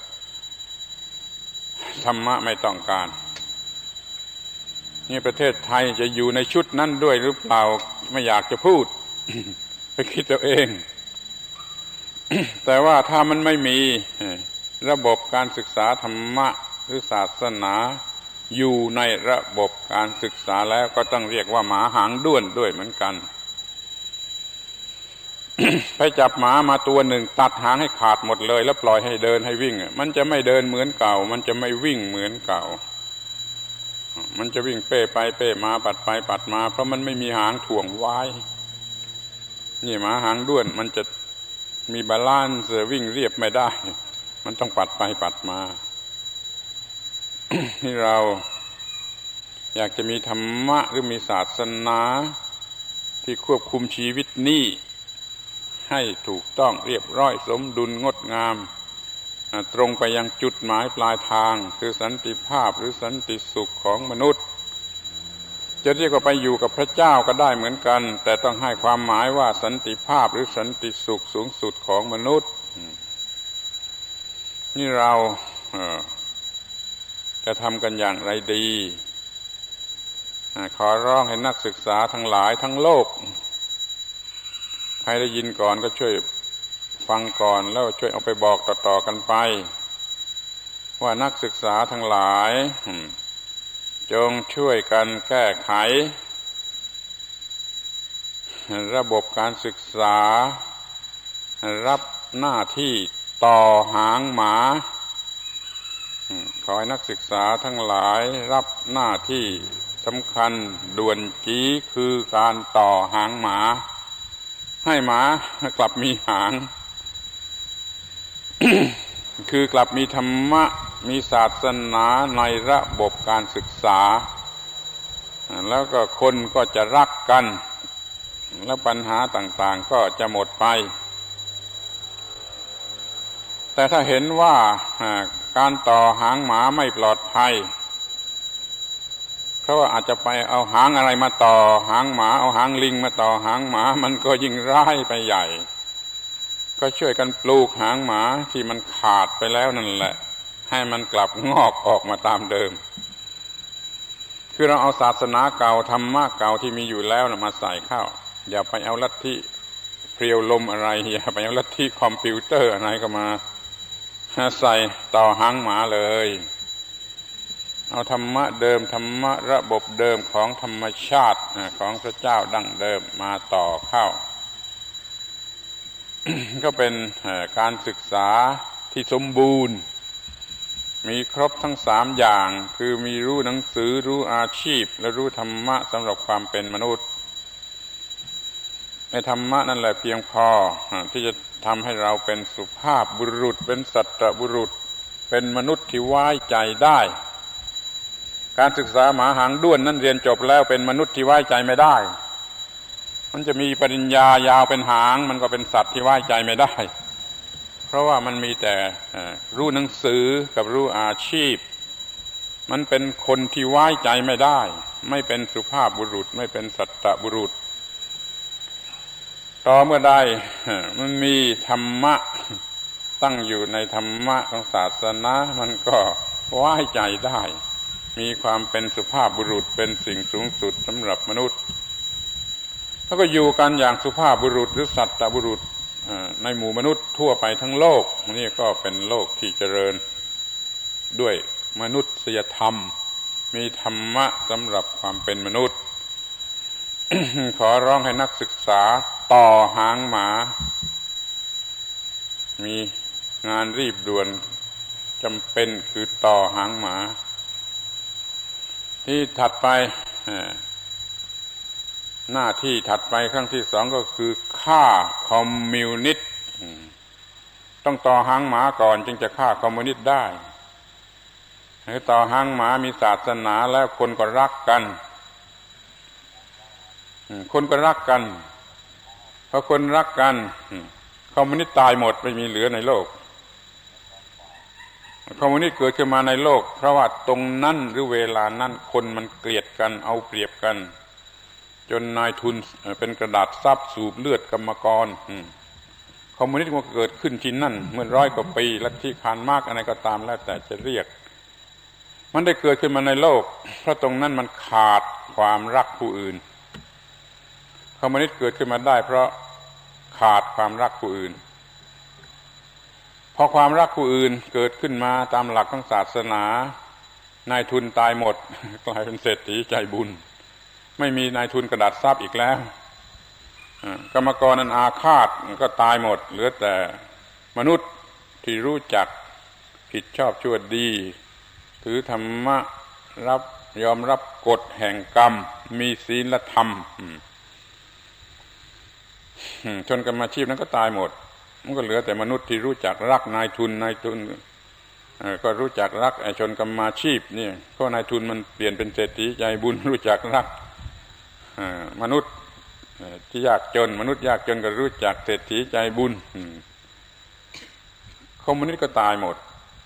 ธรรมะไม่ต้องการนี่ประเทศไทยจะอยู่ในชุดนั้นด้วยหรือเปล่าไม่อยากจะพูด ไปคิดตัวเอง แต่ว่าถ้ามันไม่มีระบบการศึกษาธรรมะหรือศาสนาอยู่ในระบบการศึกษาแล้วก็ต้องเรียกว่าหมาหางด้วนด้วยเหมือนกัน ไปจับหมามาตัวหนึ่งตัดหางให้ขาดหมดเลยแล้วปล่อยให้เดินให้วิ่งมันจะไม่เดินเหมือนเก่ามันจะไม่วิ่งเหมือนเก่ามันจะวิ่งเป้ไปเป้มาปัดไปปัดมาเพราะมันไม่มีหางถ่วงไว้นี่หมาหางด้วนมันจะมีบาลานซ์วิ่งเรียบไม่ได้มันต้องปัดไปปัดมา ที่เราอยากจะมีธรรมะหรือมีศาสนาที่ควบคุมชีวิตนี้ให้ถูกต้องเรียบร้อยสมดุลงดงามตรงไปยังจุดหมายปลายทางคือสันติภาพหรือสันติสุขของมนุษย์จะเรียกว่าไปอยู่กับพระเจ้าก็ได้เหมือนกันแต่ต้องให้ความหมายว่าสันติภาพหรือสันติสุขสูงสุดของมนุษย์นี่เราจะทำกันอย่างไรดีขอร้องให้นักศึกษาทั้งหลายทั้งโลกใครได้ยินก่อนก็ช่วยฟังก่อนแล้วช่วยเอาไปบอกต่อๆกันไปว่านักศึกษาทั้งหลายจงช่วยกันแก้ไขระบบการศึกษารับหน้าที่ต่อหางหมาขอให้นักศึกษาทั้งหลายรับหน้าที่สำคัญด่วนจี้คือการต่อหางหมาให้หมากลับมีหาง คือกลับมีธรรมะมีศาสนาในระบบการศึกษาแล้วก็คนก็จะรักกันแล้วปัญหาต่างๆก็จะหมดไปแต่ถ้าเห็นว่าการต่อหางหมาไม่ปลอดภัยเพราะว่าอาจจะไปเอาหางอะไรมาต่อหางหมาเอาหางลิงมาต่อหางหมามันก็ยิ่งร้ายไปใหญ่ก็ช่วยกันปลูกหางหมาที่มันขาดไปแล้วนั่นแหละให้มันกลับงอกออกมาตามเดิมคือเราเอาศาสนาเก่าธรรมะเก่าที่มีอยู่แล้วนะมาใส่เข้าอย่าไปเอาลัทธิเพรียวลมอะไรอย่าไปเอาลัทธิคอมพิวเตอร์อะไรก็มาใส่ต่อหางหมาเลยเอาธรรมะเดิมธรรมะระบบเดิมของธรรมชาติของพระเจ้าดั้งเดิมมาต่อเข้า ก็เป็นการศึกษาที่สมบูรณ์มีครบทั้งสามอย่างคือมีรู้หนังสือรู้อาชีพและรู้ธรรมะสำหรับความเป็นมนุษย์ในธรรมะนั่นแหละเพียงพอที่จะทำให้เราเป็นสุภาพบุรุษเป็นสัตบุรุษเป็นมนุษย์ที่ไว้ใจได้การศึกษาหมาหางด้วนนั้นเรียนจบแล้วเป็นมนุษย์ที่ไว้ใจไม่ได้มันจะมีปริญญายาวเป็นหางมันก็เป็นสัตว์ที่ไว้ใจไม่ได้เพราะว่ามันมีแต่รู้หนังสือกับรู้อาชีพมันเป็นคนที่ไว้ใจไม่ได้ไม่เป็นสุภาพบุรุษไม่เป็นสัตบุรุษต่อเมื่อใดมันมีธรรมะตั้งอยู่ในธรรมะของศาสนามันก็ไว้ใจได้มีความเป็นสุภาพบุรุษเป็นสิ่งสูงสุดสำหรับมนุษย์แล้วก็อยู่กันอย่างสุภาพบุรุษหรือสัตบุรุษในหมู่มนุษย์ทั่วไปทั้งโลกนี่ก็เป็นโลกที่เจริญด้วยมนุษยธรรมมีธรรมะสำหรับความเป็นมนุษย์ ขอร้องให้นักศึกษาต่อหางหมามีงานรีบด่วนจำเป็นคือต่อหางหมาที่ถัดไปหน้าที่ถัดไปครั้งที่สองก็คือฆ่าคอมมิวนิสต์ต้องต่อหางหมาก่อนจึงจะฆ่าคอมมิวนิสต์ได้คือต่อหางหมามีศาสนาแล้วคนก็รักกันคนก็รักกันเพราะคนรักกันคอมมิวนิสต์ตายหมดไม่มีเหลือในโลกคอมมิวนิสต์เกิดขึ้นมาในโลกเพราะว่าตรงนั้นหรือเวลานั้นคนมันเกลียดกันเอาเปรียบกันจนนายทุนเป็นกระดาษซับสูบเลือดกรรมกรคอมมิวนิสต์มันเกิดขึ้นที่นั่นเมื่อร้อยกว่าปีลัทธิคาร์ลมาร์กซ์อะไรก็ตามแล้วแต่จะเรียกมันได้เกิดขึ้นมาในโลกเพราะตรงนั้นมันขาดความรักผู้อื่นคอมมิวนิสต์เกิดขึ้นมาได้เพราะขาดความรักผู้อื่นพอความรักผู้อื่นเกิดขึ้นมาตามหลักของศาสนานายทุนตายหมดกลายเป็นเศรษฐีใจบุญไม่มีนายทุนกระดาษทรัพย์อีกแล้วกรรมกรนั้นอาฆาตก็ตายหมดเหลือแต่มนุษย์ที่รู้จักผิดชอบชั่วดีถือธรรมะรับยอมรับกฎแห่งกรรมมีศีลธรรมชนกรรมอาชีพนั้นก็ตายหมดมันก็เหลือแต่มนุษย์ที่รู้จักรักนายทุนนายทุนก็รู้จักรักไอ้ชนกรรมาชีพนี่เพราะนายทุนมันเปลี่ยนเป็นเศรษฐีใจบุญรู้จักรักมนุษย์ที่ยากจนมนุษย์ยากจนก็รู้จักเศรษฐีใจบุญคอมมิวนิสต์ก็ตายหมด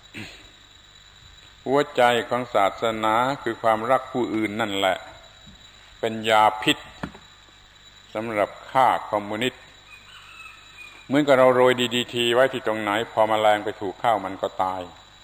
หัวใจของศาสนาคือความรักผู้อื่นนั่นแหละเป็นยาพิษสำหรับฆ่าคอมมิวนิสต์เหมือนกับเราโรยดีดีทีไว้ที่ตรงไหนพอแมลงไปถูกเข้ามันก็ตาย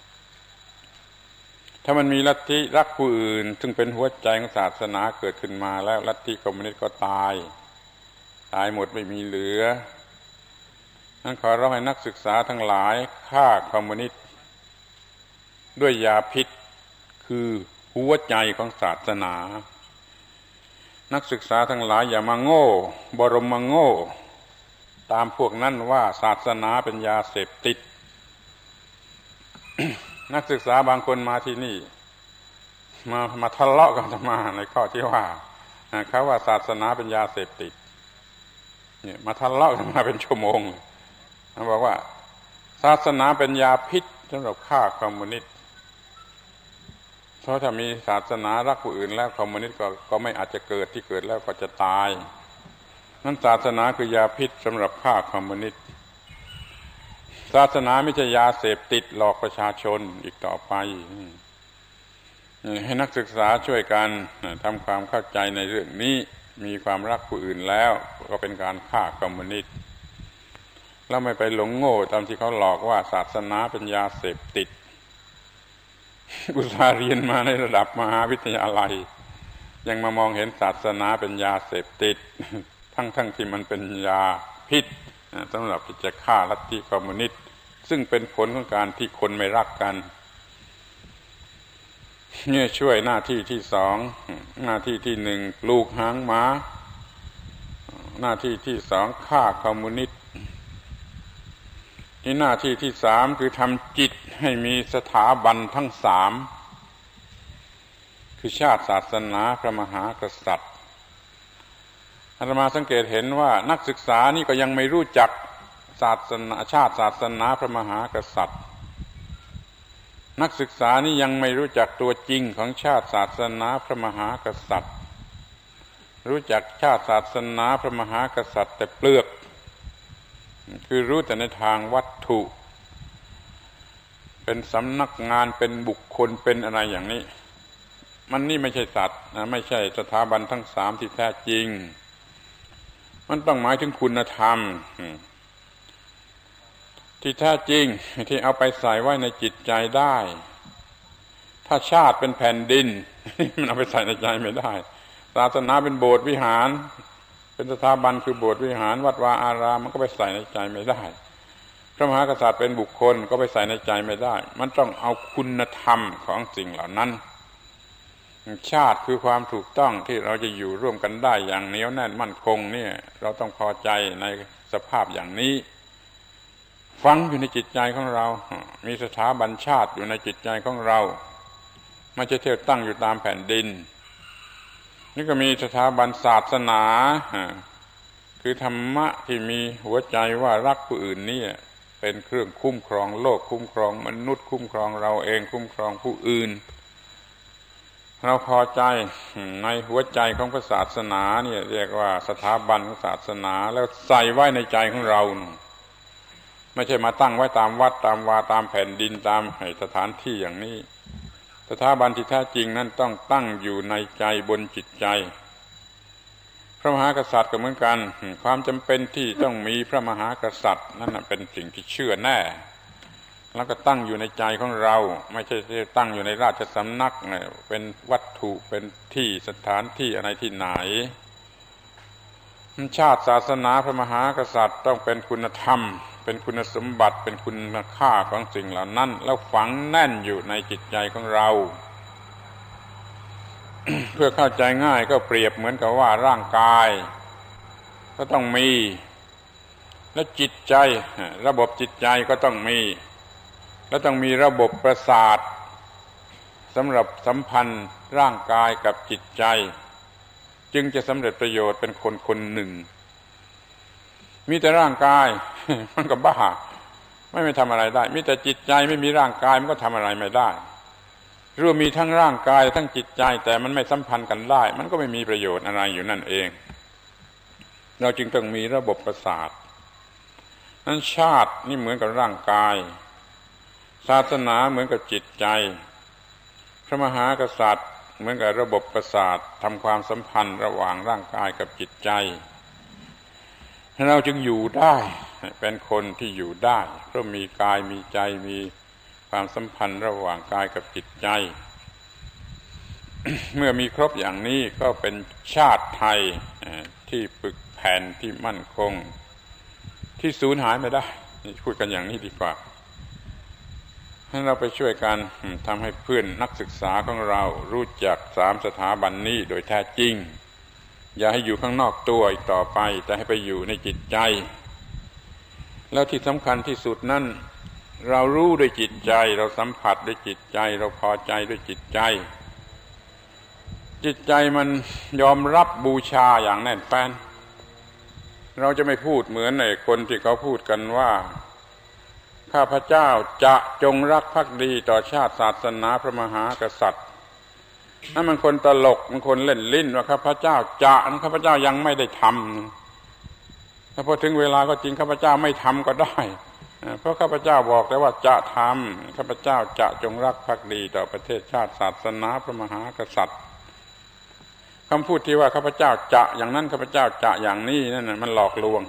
ถ้ามันมีลัทธิรักผู้อื่นซึ่งเป็นหัวใจของศาสนาเกิดขึ้นมาแล้วลัทธิคอมมิวนิสต์ก็ตายตายหมดไม่มีเหลือนั้นขอร้องให้นักศึกษาทั้งหลายฆ่าคอมมิวนิสต์ด้วยยาพิษคือหัวใจของศาสนานักศึกษาทั้งหลายอย่ามาโง่บรมมาโง่ตามพวกนั้นว่าศาสนาเป็นยาเสพติด นักศึกษาบางคนมาที่นี่มามาทะเลาะกันมาในข้อที่ว่าเขาว่าศาสนาเป็นยาเสพติดเนี่ยมาทะเลาะกันมาเป็นชั่วโมงเขาบอกว่าศาสนาเป็นยาพิษสำหรับฆ่าคอมมิวนิสต์เพราะถ้ามีศาสนารักผู้อื่นแล้วคอมมิวนิสต์ก็ก็ไม่อาจจะเกิดที่เกิดแล้วก็จะตายนั้นศาสนาคือยาพิษสำหรับฆ่าคอมมิวนิสต์ศาสนาไม่ใช่ยาเสพติดหลอกประชาชนอีกต่อไปให้นักศึกษาช่วยกันทำความเข้าใจในเรื่องนี้มีความรักผู้อื่นแล้วก็เป็นการฆ่าคอมมิวนิสต์แล้วไม่ไปหลงโง่ตามที่เขาหลอกว่าศาสนาเป็นยาเสพติดอุตส่าห์เรียนมาในระดับมหาวิทยาลัยยังมามองเห็นศาสนาเป็นยาเสพติดทั้งๆ ท, ที่มันเป็นยาพิษสำหรับที่จะฆ่าลัทธิคอมมิวนิสต์ซึ่งเป็นผลของการที่คนไม่รักกันนี่ช่วยหน้าที่ที่สองหน้าที่ที่หนึ่งปลูกหางม้าหน้าที่ที่สองฆ่าคอมมิวนิสต์นี่หน้าที่ที่สามคือทำจิตให้มีสถาบันทั้งสามคือชาติศาสนาพระมหากษัตริย์อาตมาสังเกตเห็นว่านักศึกษานี่ก็ยังไม่รู้จักศาสนาชาติศาสนาพระมหากษัตริย์นักศึกษานี่ยังไม่รู้จักตัวจริงของชาติศาสนาพระมหากษัตริย์รู้จักชาติศาสนาพระมหากษัตริย์แต่เปลือกคือรู้แต่ในทางวัตถุเป็นสำนักงานเป็นบุคคลเป็นอะไรอย่างนี้มันนี่ไม่ใช่สัตว์นะไม่ใช่สถาบันทั้งสามที่แท้จริงมันต้องหมายถึงคุณธรรมที่แท้จริงที่เอาไปใส่ไว้ในจิตใจได้ถ้าชาติเป็นแผ่นดินมันเอาไปใส่ในใจไม่ได้ศาสนาเป็นโบสถ์วิหารเป็นสถาบันคือโบสถ์วิหารวัดวาอารามมันก็ไปใส่ในใจไม่ได้พระมหากษัตริย์เป็นบุคคลก็ไปใส่ในใจไม่ได้มันต้องเอาคุณธรรมของสิ่งเหล่านั้นชาติคือความถูกต้องที่เราจะอยู่ร่วมกันได้อย่างเหนียวแน่นมั่นคงเนี่ยเราต้องพอใจในสภาพอย่างนี้ฝังอยู่ในจิตใจของเรามีสถาบันชาติอยู่ในจิตใจของเราไม่ใช่เที่ยวตั้งอยู่ตามแผ่นดินนี่ก็มีสถาบันศาสนาคือธรรมะที่มีหัวใจว่ารักผู้อื่นนี่เป็นเครื่องคุ้มครองโลกคุ้มครองมนุษย์คุ้มครองเราเองคุ้มครองผู้อื่นเราพอใจในหัวใจของศาสนาเนี่ยเรียกว่าสถาบันของศาสนาแล้วใส่ไว้ในใจของเราไม่ใช่มาตั้งไว้ตามวัดตามวาตามแผ่นดินตามสถานที่อย่างนี้สถาบันที่แท้จริงนั้นต้องตั้งอยู่ในใจบนจิตใจพระมหากษัตริย์ก็เหมือนกันความจำเป็นที่ต้องมีพระมหากษัตริย์นั่นเป็นสิ่งที่เชื่อแน่แล้วก็ตั้งอยู่ในใจของเราไม่ใช่ตั้งอยู่ในราชสำนักเป็นวัตถุเป็นที่สถานที่อะไรที่ไหนชาติศาสนาพระมหากษัตริย์ต้องเป็นคุณธรรมเป็นคุณสมบัติเป็นคุณค่าของสิ่งเหล่านั้นแล้วฝังแน่นอยู่ในจิตใจของเราพื่อเข้าใจง่ายก็เปรียบเหมือนกับว่าร่างกายก็ต้องมีและจิตใจระบบจิตใจก็ต้องมีและต้องมีระบบประสาทสำหรับสัมพันธ์ร่างกายกับจิตใจจึงจะสำเร็จประโยชน์เป็นคนคนหนึ่งมีแต่ร่างกายมันก็บ้าไม่ไม่ทำอะไรได้มีแต่จิตใจไม่มีร่างกายมันก็ทำอะไรไม่ได้หรือมีทั้งร่างกายทั้งจิตใจแต่มันไม่สัมพันธ์กันได้มันก็ไม่มีประโยชน์อะไรอยู่นั่นเองเราจึงต้องมีระบบประสาทนั้นชาตินี่เหมือนกับร่างกายศาสนาเหมือนกับจิตใจพระมหากษัตริย์เหมือนกับระบบประสาททำความสัมพันธ์ระหว่างร่างกายกับจิตใจเราจึงอยู่ได้เป็นคนที่อยู่ได้เพราะมีกายมีใจมีความสัมพันธ์ระหว่างกายกับจิตใจ เมื่อมีครบอย่างนี้ก็เป็นชาติไทยที่ปึกแผ่นที่มั่นคงที่สูญหายไม่ได้พูดกันอย่างนี้ดีกว่าให้เราไปช่วยกันทำให้เพื่อนนักศึกษาของเรารู้จักสามสถาบันนี้โดยแท้จริงอย่าให้อยู่ข้างนอกตัวอีกต่อไปแต่ให้ไปอยู่ในจิตใจแล้วที่สำคัญที่สุดนั่นเรารู้ด้วยจิตใจเราสัมผัสด้วยจิตใจเราพอใจด้วยจิตใจจิตใจมันยอมรับบูชาอย่างแน่นแฟ้นเราจะไม่พูดเหมือนไอ้คนที่เขาพูดกันว่าข้าพเจ้าจะจงรักภักดีต่อชาติศาสนาพระมหากษัตริย์นั่นมันคนตลกมันคนเล่นลิ้นว่าข้าพเจ้าจะข้าพเจ้ายังไม่ได้ทำถ้าพอถึงเวลาก็จริงข้าพเจ้าไม่ทำก็ได้เพราะข้าพเจ้าบอกแต่ว่าจะทำข้าพเจ้าจะจงรักภักดีต่อประเทศชาติศาสนาพระมหากษัตริย์คำพูดที่ว่าข้าพเจ้าจะอย่างนั้นข้าพเจ้าจะอย่างนี้นั่นน่ะมันหลอกลวง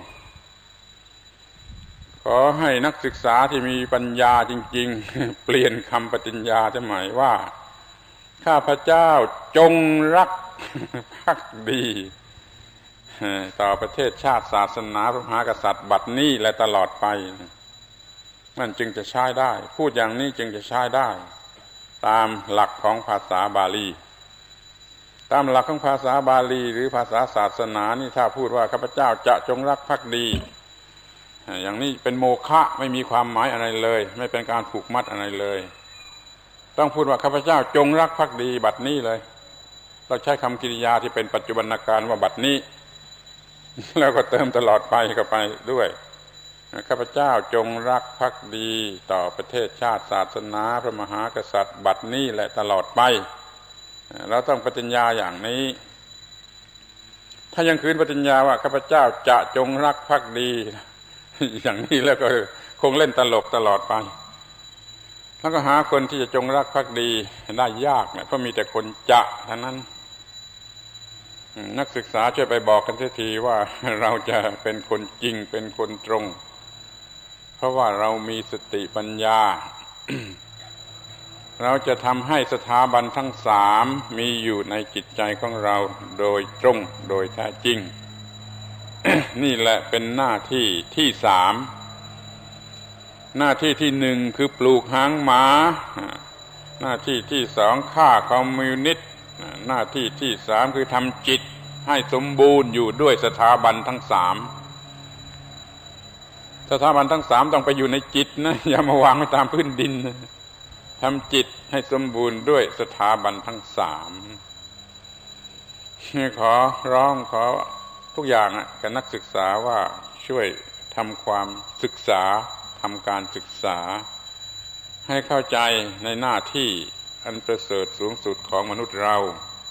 ขอให้นักศึกษาที่มีปัญญาจริงๆเปลี่ยนคำปฏิญญาจะหมายว่าข้าพเจ้าจงรักภักดีต่อประเทศชาติศาสนาพระมหากษัตริย์บัดนี้และตลอดไปนั่นจึงจะใช้ได้พูดอย่างนี้จึงจะใช้ได้ตามหลักของภาษาบาลีตามหลักของภาษาบาลีหรือภาษาศาสนานี่ถ้าพูดว่าข้าพเจ้าจะจงรักภักดีอย่างนี้เป็นโมฆะไม่มีความหมายอะไรเลยไม่เป็นการผูกมัดอะไรเลยต้องพูดว่าข้าพเจ้าจงรักภักดีบัดนี้เลยเราใช้คำกริยาที่เป็นปัจจุบันการว่าบัดนี้แล้วก็เติมตลอดไปเข้าไปด้วยข้าพเจ้าจงรักภักดีต่อประเทศชาติศาสนาพระมหากษัตริย์บัดนี้และตลอดไปเราต้องปฏิญญาอย่างนี้ถ้ายังคืนปฏิญญาว่าข้าพเจ้าจะจงรักภักดีอย่างนี้แล้วก็คงเล่นตลกตลอดไปแล้วก็หาคนที่จะจงรักภักดีได้ยากเนี่ยเพราะมีแต่คนจะทั้งนั้นนักศึกษาช่วยไปบอกกันทีว่าเราจะเป็นคนจริงเป็นคนตรงเพราะว่าเรามีสติปัญญา เราจะทำให้สถาบันทั้งสามมีอยู่ในจิตใจของเราโดยตรงโดยแท้จริง นี่แหละเป็นหน้าที่ที่สามหน้าที่ที่หนึ่งคือปลูกหางหมาหน้าที่ที่สองฆ่าคอมมิวนิสต์หน้าที่ที่สามคือทำจิตให้สมบูรณ์อยู่ด้วยสถาบันทั้งสามสถาบันทั้งสามต้องไปอยู่ในจิตนะอย่ามาวางไว้ตามพื้นดินทำจิตให้สมบูรณ์ด้วยสถาบันทั้งสามขอร้องขอทุกอย่างกับนักศึกษาว่าช่วยทำความศึกษาทำการศึกษาให้เข้าใจในหน้าที่อันประเสริฐสูงสุดของมนุษย์เรา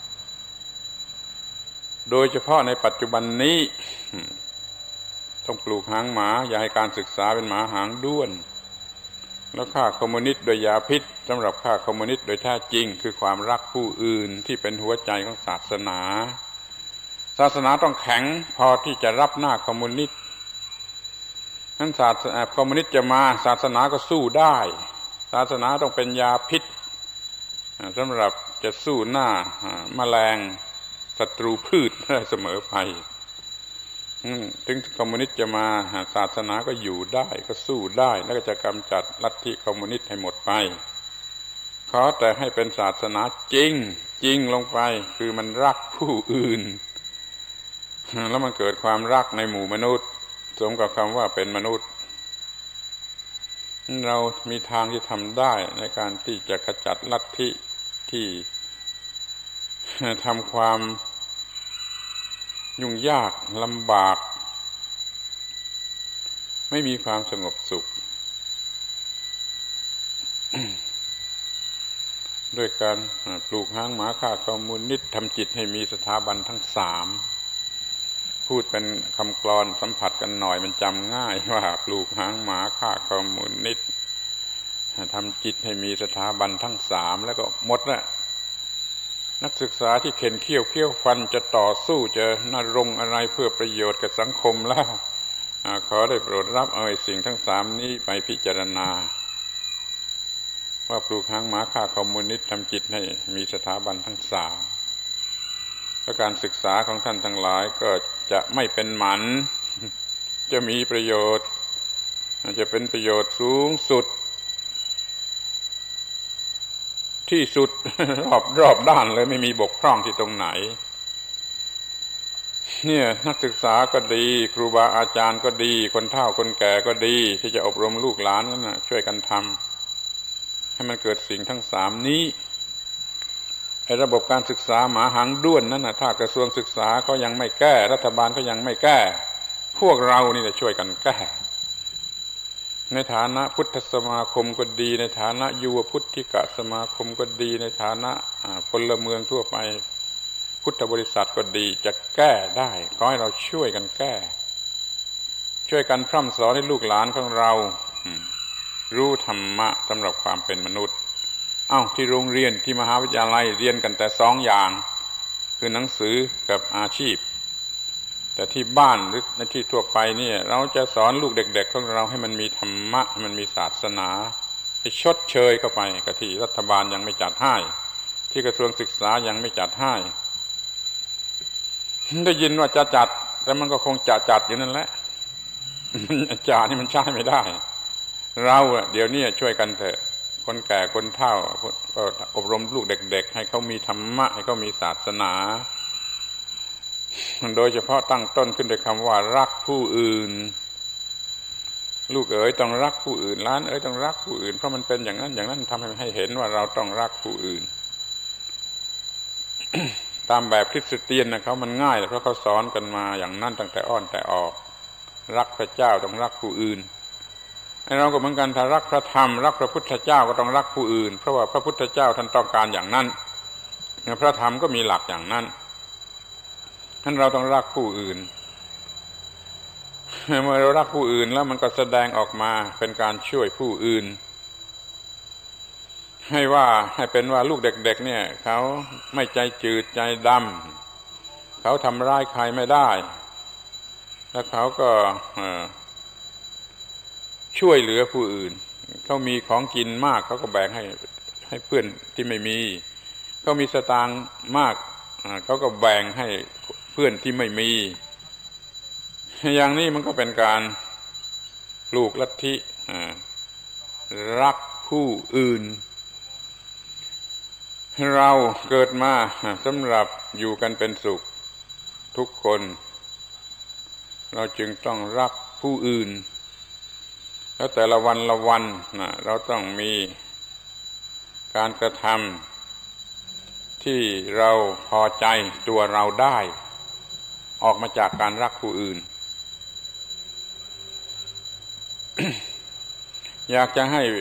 โดยเฉพาะในปัจจุบันนี้ต้องปลูกหางหมาอย่าให้การศึกษาเป็นหมาหางด้วนแล้วฆ่าคอมมิวนิสต์โดยยาพิษสำหรับฆ่าคอมมิวนิสต์โดยแท้จริงคือความรักผู้อื่นที่เป็นหัวใจของศาสนาศาสนาต้องแข็งพอที่จะรับหน้าคอมมิวนิสต์นั้นศาสนาคอมมิวนิสต์จะมาศาสนาก็สู้ได้ศาสนาต้องเป็นยาพิษสำหรับจะสู้หน้าแมลงศัตรูพืชได้เสมอไปถึงคอมมิวนิสต์จะมาศาสนาก็อยู่ได้ก็สู้ได้แล้วก็จะกำจัดลัทธิคอมมิวนิสต์ให้หมดไปขอแต่ให้เป็นศาสนาจริงจริงลงไปคือมันรักผู้อื่นแล้วมันเกิดความรักในหมู่มนุษย์สมกับคำว่าเป็นมนุษย์เรามีทางที่ทำได้ในการที่จะขจัดลัทธิที่ทำความยุ่งยากลำบากไม่มีความสงบสุข ด้วยการปลูกหางหมาฆ่าคอมมิวนิสต์ทำจิตให้มีสถาบันทั้งสามพูดเป็นคำกลอนสัมผัสกันหน่อยมันจำง่ายว่าปลูกหางหมาฆ่าคอมมิวนิสต์ทำจิตให้มีสถาบันทั้งสามแล้วก็หมดละนักศึกษาที่เข็นเขี้ยวเขี้ยวฟันจะต่อสู้จะนรงอะไรเพื่อประโยชน์กับสังคมแล้วขอได้โปรดรับเอาสิ่งทั้งสามนี้ไปพิจารณาว่าปลูกหางหมาฆ่าคอมมิวนิสต์ทำจิตให้มีสถาบันทั้งสามและการศึกษาของท่านทั้งหลายก็จะไม่เป็นหมันจะมีประโยชน์จะเป็นประโยชน์สูงสุดที่สุด รอบรอบด้านเลยไม่มีบกพร่องที่ตรงไหนเนี่ยนักศึกษาก็ดีครูบาอาจารย์ก็ดีคนเฒ่าคนแก่ก็ดีที่จะอบรมลูกหลานนั่นน่ะช่วยกันทำให้มันเกิดสิ่งทั้งสามนี้ไอ้ระบบการศึกษาหมาหางด้วนนั่นน่ะถ้ากระทรวงศึกษาก็ยังไม่แก้รัฐบาลก็ยังไม่แก้พวกเรานี่จะช่วยกันแก้ในฐานะพุทธสมาคมก็ดีในฐานะยุวพุทธิกสมาคมก็ดีในฐานะพลเมืองทั่วไปพุทธบริษัทก็ดีจะแก้ได้ขอให้เราช่วยกันแก้ช่วยกันพร่ำสอนให้ลูกหลานของเรารู้ธรรมะสำหรับความเป็นมนุษย์เอ้าที่โรงเรียนที่มหาวิทยาลัยเรียนกันแต่สองอย่างคือหนังสือกับอาชีพแต่ที่บ้านหรือในที่ทั่วไปเนี่ยเราจะสอนลูกเด็กๆของเราให้มันมีธรรมะให้มันมีศาสนาไปชดเชยเข้าไปกับที่รัฐบาลยังไม่จัดให้ที่กระทรวงศึกษายังไม่จัดให้ได้ยินว่าจะจัดแต่มันก็คงจะจัดอยู่นั่นแหละอาจารย์นี่มันใช้ไม่ได้เราเดี๋ยวนี้ช่วยกันเถอะคนแก่คนเฒ่าก็อบรมลูกเด็กๆให้เขามีธรรมะให้เขามีศาสนาโดยเฉพาะตั้งต้นขึ้นด้วยคำว่ารักผู้อื่นลูกเอ๋ยต้องรักผู้อื่นหลานเอ๋ยต้องรักผู้อื่นเพราะมันเป็นอย่างนั้นอย่างนั้นทำให้เห็นว่าเราต้องรักผู้อื่น ตามแบบคริสเตียนนะเขามันง่ายเพราะเขาสอนกันมาอย่างนั้นตั้งแต่อ้อนแต่ออกรักพระเจ้าต้องรักผู้อื่นไอ้เราก็เหมือนกันถ้ารักพระธรรมรักพระพุทธเจ้าก็ต้องรักผู้อื่นเพราะว่าพระพุทธเจ้าท่านต้องการอย่างนั้นพระธรรมก็มีหลักอย่างนั้นท่านเราต้องรักผู้อื่นเมื่อเรารักผู้อื่นแล้วมันก็แสดงออกมาเป็นการช่วยผู้อื่นให้ว่าให้เป็นว่าลูกเด็กๆเนี่ยเขาไม่ใจจืดใจดำเขาทำร้ายใครไม่ได้แล้วเขาก็ช่วยเหลือผู้อื่นเขามีของกินมากเขาก็แบ่งให้ให้เพื่อนที่ไม่มีเขามีสตางค์มากเขาก็แบ่งให้เพื่อนที่ไม่มีอย่างนี้มันก็เป็นการปลูกลัทธิรักผู้อื่นเราเกิดมาสำหรับอยู่กันเป็นสุขทุกคนเราจึงต้องรักผู้อื่นแล้วแต่ละวันละวันนะเราต้องมีการกระทำที่เราพอใจตัวเราได้ออกมาจากการรักผู้อื่น อยากจะให้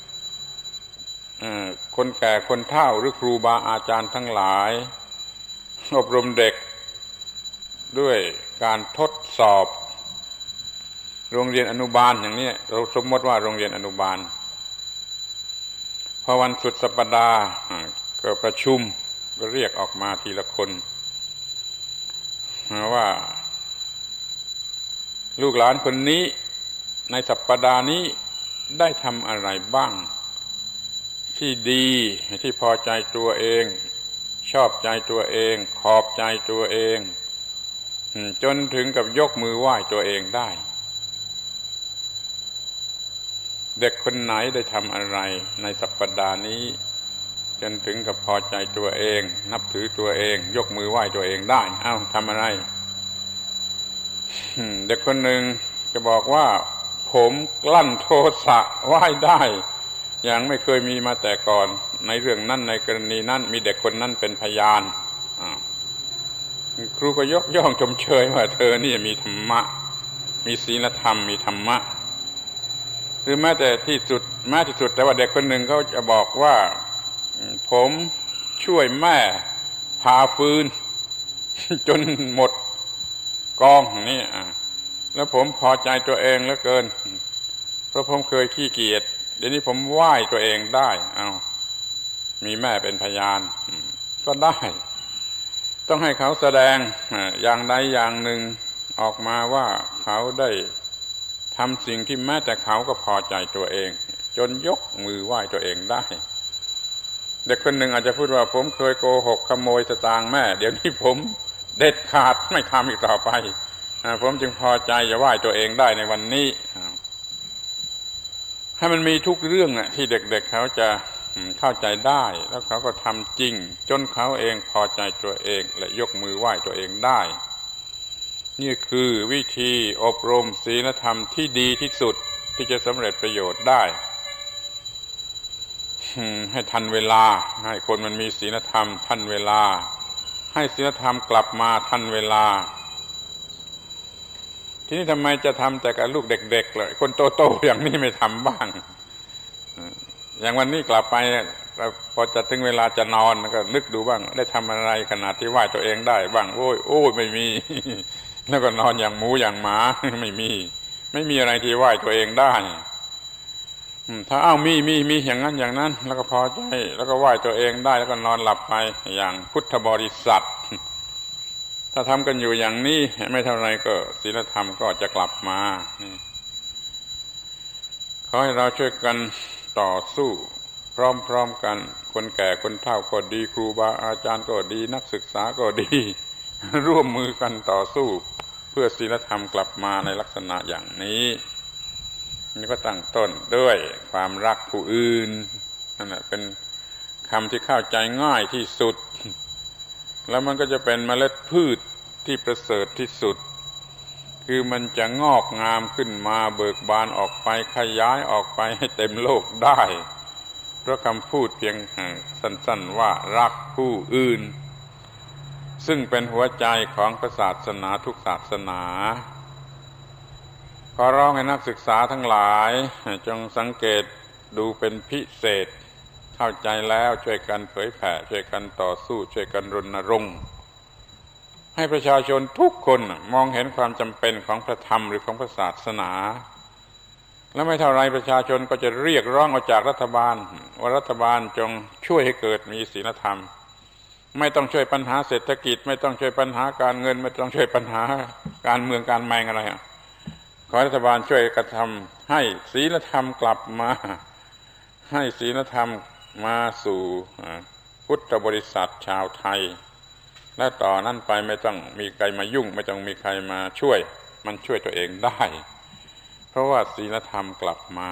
คนแก่คนเฒ่าหรือครูบาอาจารย์ทั้งหลายอบรมเด็กด้วยการทดสอบโรงเรียนอนุบาลอย่างนี้เราสมมติว่าโรงเรียนอนุบาลพอวันสุดสัปดาห์ก็ประชุมก็เรียกออกมาทีละคนว่าลูกหลานคนนี้ในสัปดาห์นี้ได้ทำอะไรบ้างที่ดีที่พอใจตัวเองชอบใจตัวเองขอบใจตัวเองจนถึงกับยกมือไหว้ตัวเองได้เด็กคนไหนได้ทำอะไรในสัปดาห์นี้จนถึงกับพอใจตัวเองนับถือตัวเองยกมือไหว้ตัวเองได้เอ้าทำอะไรเด็กคนหนึ่งจะบอกว่าผมกลั้นโทสะไหว้ได้อย่างไม่เคยมีมาแต่ก่อนในเรื่องนั้นในกรณีนั้นมีเด็กคนนั้นเป็นพยานครูก็ยกย่องชมเชยว่าเธอนี่มีธรรมะมีศีลธรรมมีธรรมะหรือแม้แต่ที่สุดแม้ที่สุดแต่ว่าเด็กคนหนึ่งเขาจะบอกว่าผมช่วยแม่พาฟืนจนหมดกองนี่แล้วผมพอใจตัวเองเหลือเกินเพราะผมเคยขี้เกียจเดี๋ยวนี้ผมไหว้ตัวเองได้เอามีแม่เป็นพยานก็ได้ต้องให้เขาแสดงอย่างใดอย่างหนึ่งออกมาว่าเขาได้ทำสิ่งที่แม้แต่เขาก็พอใจตัวเองจนยกมือไหว้ตัวเองได้เด็กคนหนึ่งอาจจะพูดว่าผมเคยโกหกขโมยสตางค์แม่เดี๋ยวนี้ผมเด็ดขาดไม่ทำอีกต่อไปผมจึงพอใจจะไหว้ตัวเองได้ในวันนี้ให้มันมีทุกเรื่องน่ะที่เด็กๆ เเขาจะเข้าใจได้แล้วเขาก็ทำจริงจนเขาเองพอใจตัวเองและยกมือไหว้ตัวเองได้นี่คือวิธีอบรมศีลธรรมที่ดีที่สุดที่จะสำเร็จประโยชน์ได้ให้ทันเวลาให้คนมันมีศีลธรรมทันเวลาให้ศีลธรรมกลับมาทันเวลาทีนี้ทำไมจะทำแต่กับลูกเด็กๆเลยคนโตๆอย่างนี้ไม่ทำบ้างอย่างวันนี้กลับไปพอจะถึงเวลาจะนอนก็นึกดูบ้างได้ทำอะไรขนาดที่ไหว้ตัวเองได้บ้างโอ้ยโอ้ยไม่มีแล้วก็นอนอย่างหมูอย่างหมาไม่มีไม่มีอะไรที่ไหว้ตัวเองได้ถ้าอ้าวมีมีมีอย่างนั้นอย่างนั้นแล้วก็พอใจแล้วก็ไหว้ตัวเองได้แล้วก็นอนหลับไปอย่างพุทธบริษัทถ้าทำกันอยู่อย่างนี้ไม่เท่าไรก็ศีลธรรมก็จะกลับมาขอให้เราช่วยกันต่อสู้พร้อมๆกันคนแก่คนเฒ่าก็ดีครูบาอาจารย์ก็ดีนักศึกษาก็ดีร่วมมือกันต่อสู้เพื่อศีลธรรมกลับมาในลักษณะอย่างนี้นี่ก็ตั้งต้นด้วยความรักผู้อื่นนั่นแหละเป็นคำที่เข้าใจง่ายที่สุดแล้วมันก็จะเป็นเมล็ดพืชที่ประเสริฐที่สุดคือมันจะงอกงามขึ้นมาเบิกบานออกไปขยายออกไปให้เต็มโลกได้เพราะคำพูดเพียงสั้นๆว่ารักผู้อื่นซึ่งเป็นหัวใจของศาสนาทุกศาสนาขอร้องให้นักศึกษาทั้งหลายจงสังเกตดูเป็นพิเศษเข้าใจแล้วช่วยกันเผยแผ่ช่วยกันต่อสู้ช่วยกันรณรงค์ให้ประชาชนทุกคนมองเห็นความจำเป็นของพระธรรมหรือของพระศาสนาและไม่เท่าไรประชาชนก็จะเรียกร้องออกจากรัฐบาลว่ารัฐบาลจงช่วยให้เกิดมีศีลธรรมไม่ต้องช่วยปัญหาเศรษฐกิจไม่ต้องช่วยปัญหาการเงินไม่ต้องช่วยปัญหาการเมืองการแมงอะไรขอรัฐบาลช่วยกระทำให้ศีลธรรมกลับมาให้ศีลธรรมมาสู่พุทธบริษัทชาวไทยและต่อนนั้นไปไม่ต้องมีใครมายุ่งไม่ต้องมีใครมาช่วยมันช่วยตัวเองได้เพราะว่าศีลธรรมกลับมา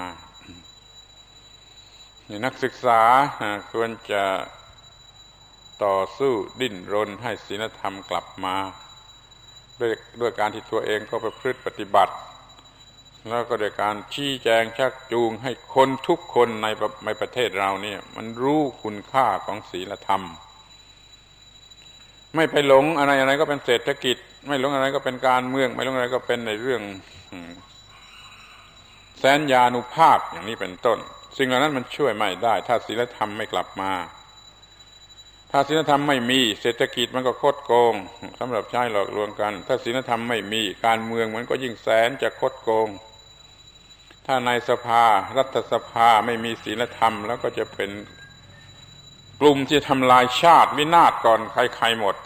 นักศึกษาควรจะต่อสู้ดิ้นรนให้ศีลธรรมกลับมาด้วยด้วยการที่ตัวเองก็ประพฤติปฏิบัติแล้วก็โดยการชี้แจงชักจูงให้คนทุกคนในในประเทศเราเนี่ยมันรู้คุณค่าของศีลธรรมไม่ไปหลงอะไรอะไรก็เป็นเศรษฐกิจไม่หลงอะไรก็เป็นการเมืองไม่หลงอะไรก็เป็นในเรื่องแสนยานุภาพอย่างนี้เป็นต้นสิ่งเหล่านั้นมันช่วยไม่ได้ถ้าศีลธรรมไม่กลับมาถ้าศีลธรรมไม่มีเศรษฐกิจมันก็คดโกงสำหรับใช้หลอกลวงกันถ้าศีลธรรมไม่มีการเมืองมันก็ยิ่งแสนจะคดโกงถ้าในสภารัฐสภาไม่มีศีลธรรมแล้วก็จะเป็นกลุ่มที่ทำลายชาติวินาศก่อนใครๆหมด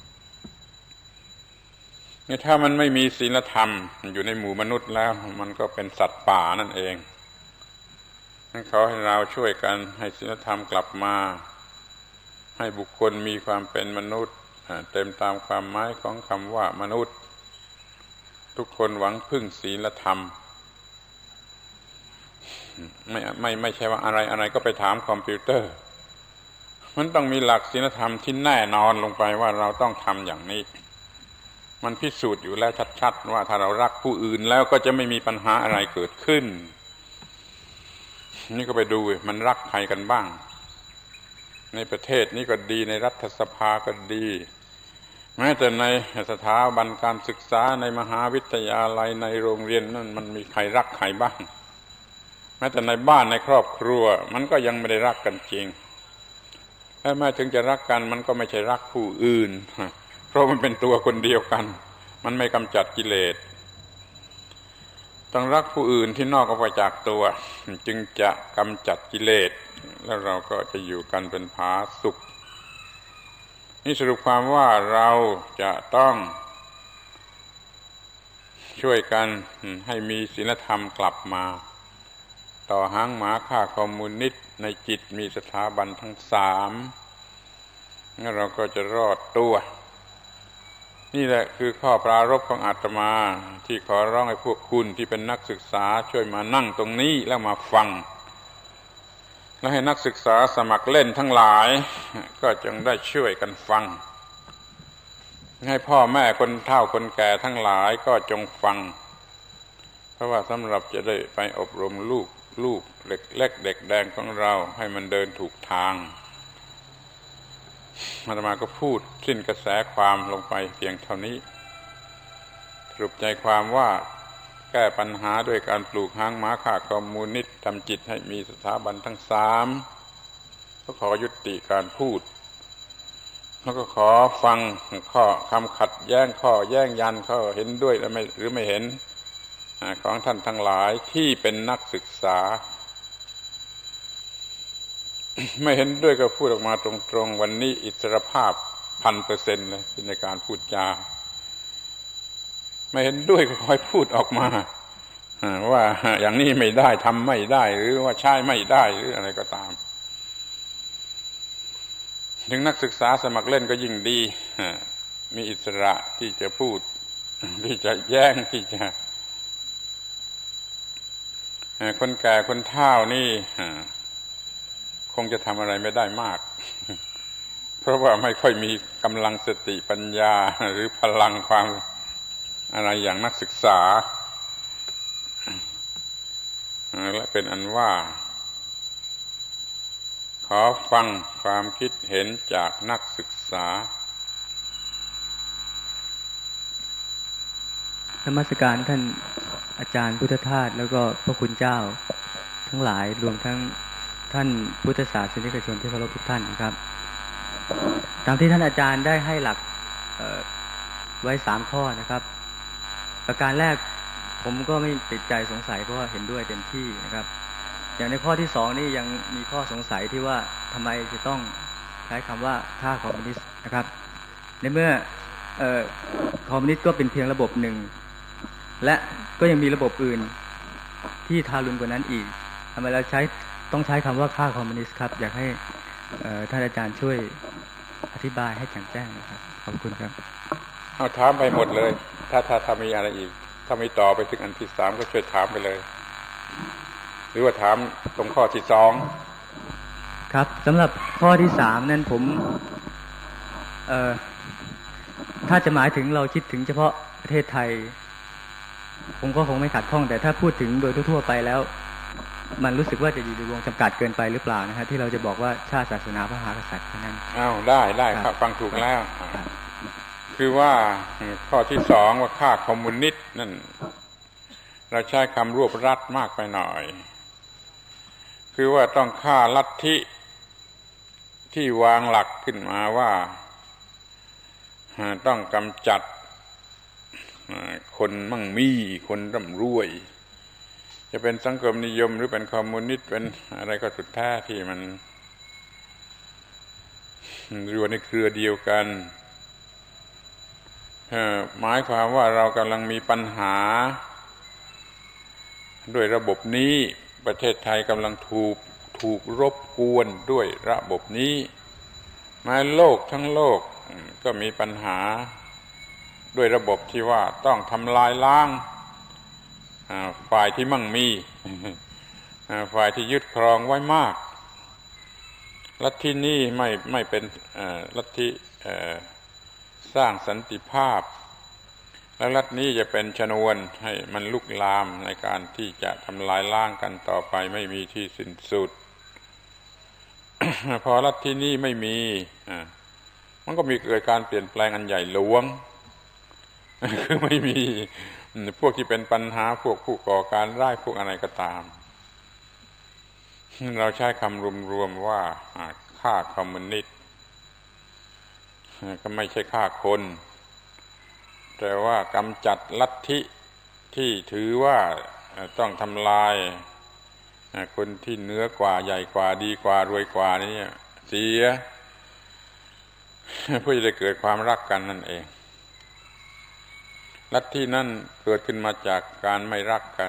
นี่ถ้ามันไม่มีศีลธรรมอยู่ในหมู่มนุษย์แล้วมันก็เป็นสัตว์ป่านั่นเองงั้นขอให้เราช่วยกันให้ศีลธรรมกลับมาให้บุคคลมีความเป็นมนุษย์เต็มตามความหมายของคำว่ามนุษย์ทุกคนหวังพึ่งศีลธรรมไม่ไม่ไม่ใช่ว่าอะไรอะไรก็ไปถามคอมพิวเตอร์มันต้องมีหลักศีลธรรมที่แน่นอนลงไปว่าเราต้องทำอย่างนี้มันพิสูจน์อยู่แล้วชัดๆว่าถ้าเรารักผู้อื่นแล้วก็จะไม่มีปัญหาอะไรเกิดขึ้นนี่ก็ไปดูมันรักใครกันบ้างในประเทศนี้ก็ดีในรัฐสภาก็ดีแม้แต่ในสถาบันการศึกษาในมหาวิทยาลัยในโรงเรียนนั่นมันมีใครรักใครบ้างแม้แต่ในบ้านในครอบครัวมันก็ยังไม่ได้รักกันจริงถ้าแม้ถึงจะรักกันมันก็ไม่ใช่รักผู้อื่นเพราะมันเป็นตัวคนเดียวกันมันไม่กำจัดกิเลสต้องรักผู้อื่นที่นอกออกไปจากตัวจึงจะกำจัดกิเลสแล้วเราก็จะอยู่กันเป็นผาสุกนี่สรุปความว่าเราจะต้องช่วยกันให้มีศีลธรรมกลับมาต่อหางหมาฆ่าคอมมิวนิสต์ในจิตมีสถาบันทั้งสามงั้นเราก็จะรอดตัวนี่แหละคือข้อปรารภของอาตมาที่ขอร้องให้พวกคุณที่เป็นนักศึกษาช่วยมานั่งตรงนี้แล้วมาฟังและให้นักศึกษาสมัครเล่นทั้งหลายก็จงได้ช่วยกันฟังให้พ่อแม่คนเฒ่าคนแก่ทั้งหลายก็จงฟังเพราะว่าสำหรับจะได้ไปอบรมลูกลูกเล็กเล็กเด็กแดงของเราให้มันเดินถูกทางอาตมาก็พูดสิ้นกระแสความลงไปเพียงเท่านี้สรุปใจความว่าแก้ปัญหาด้วยการปลูกหางหมาฆ่าคอมมิวนิสต์ทำจิตให้มีสถาบันทั้งสามก็ขอยุติการพูดแล้วก็ขอฟังข้อคำขัดแย้งข้อแย้งยันข้อเห็นด้วยหรือไม่หรือไม่เห็นของท่านทั้งหลายที่เป็นนักศึกษาไม่เห็นด้วยก็พูดออกมาตรงๆวันนี้อิสรภาพพันเปอร์เซ็นต์เลยในการพูดจาไม่เห็นด้วยก็ค่อยพูดออกมาว่าอย่างนี้ไม่ได้ทำไม่ได้หรือว่าใช้ไม่ได้หรืออะไรก็ตามถึงนักศึกษาสมัครเล่นก็ยิ่งดีมีอิสระที่จะพูดที่จะแย้งที่จะคนแก่คนเฒ่านี่คงจะทำอะไรไม่ได้มากเพราะว่าไม่ค่อยมีกำลังสติปัญญาหรือพลังความอะไรอย่างนักศึกษาและเป็นอันว่าขอฟังความคิดเห็นจากนักศึกษานมัสการท่านอาจารย์พุทธทาสแล้วก็พระคุณเจ้าทั้งหลายรวมทั้งท่านพุทธศาสนิกชนที่เคารพทุกท่านนะครับตามที่ท่านอาจารย์ได้ให้หลักไว้สามข้อนะครับประการแรกผมก็ไม่ติดใจสงสัยเพราะว่าเห็นด้วยเต็มที่นะครับอย่างในข้อที่สองนี่ยังมีข้อสงสัยที่ว่าทำไมจะต้องใช้คำว่าฆ่าคอมมิวนิสต์นะครับในเมื่อคอมมิวนิสต์ก็เป็นเพียงระบบหนึ่งและก็ยังมีระบบอื่นที่ทารุณกว่านั้นอีกทำไมเราใช้ต้องใช้คำว่าฆ่าคอมมิวนิสต์ครับอยากให้ท่านอาจารย์ช่วยอธิบายให้แจ่มแจ้งนะครับขอบคุณครับเอาถามไปหมดเลยถ้าถ้าถ้ามีอะไรอีกถ้ามีต่อไปถึงอันที่สามก็ช่วยถามไปเลยหรือว่าถามตรงข้อที่สองครับสำหรับข้อที่สามนั้นผมเอ่อถ้าจะหมายถึงเราคิดถึงเฉพาะประเทศไทยผมก็คงไม่ขัดข้องแต่ถ้าพูดถึงโดยทั่วไปแล้วมันรู้สึกว่าจะอยู่ในวงจำกัดเกินไปหรือเปล่านะฮะที่เราจะบอกว่าชาติศาสนาพระมหากษัตริย์นั้นอ้าวได้ได้ครับฟังถูกแล้วคือว่าข้อที่สองว่าฆ่าคอมมิวนิสต์นั่นเราใช้คำรวบรัดมากไปหน่อยคือว่าต้องฆ่าลัทธิที่วางหลักขึ้นมาว่าต้องกำจัดคนมั่งมีคนร่ำรวยจะเป็นสังคมนิยมหรือเป็นคอมมิวนิสต์เป็นอะไรก็สุดแท้ที่มันอยู่ในเครือเดียวกันหมายความว่าเรากำลังมีปัญหาด้วยระบบนี้ประเทศไทยกำลังถูกถูกรบกวนด้วยระบบนี้แม้โลกทั้งโลกก็มีปัญหาด้วยระบบที่ว่าต้องทำลายล้างฝ่ายที่มั่งมีฝ่ายที่ยึดครองไว้มากลัทธินี้ไม่ไม่เป็นลัทธิสร้างสันติภาพแล้วลัทธินี้จะเป็นชนวนให้มันลุกลามในการที่จะทำลายล้างกันต่อไปไม่มีที่สิ้นสุด พอลัทธินี้ไม่มีมันก็มีเกิดการเปลี่ยนแปลงอันใหญ่หลวง คือไม่มีพวกที่เป็นปัญหาพวกผู้ก่อการร้ายพวกอะไรก็ตามเราใช้คำรวมๆว่าฆ่าคอมมิวนิสต์ก็ไม่ใช่ฆ่าคนแต่ว่ากำจัดลัทธิที่ถือว่าต้องทำลายคนที่เหนือกว่าใหญ่กว่าดีกว่ารวยกว่านี่เสียเพื่อจะได้เกิดความรักกันนั่นเองลัทธินั้นเกิดขึ้นมาจากการไม่รักกัน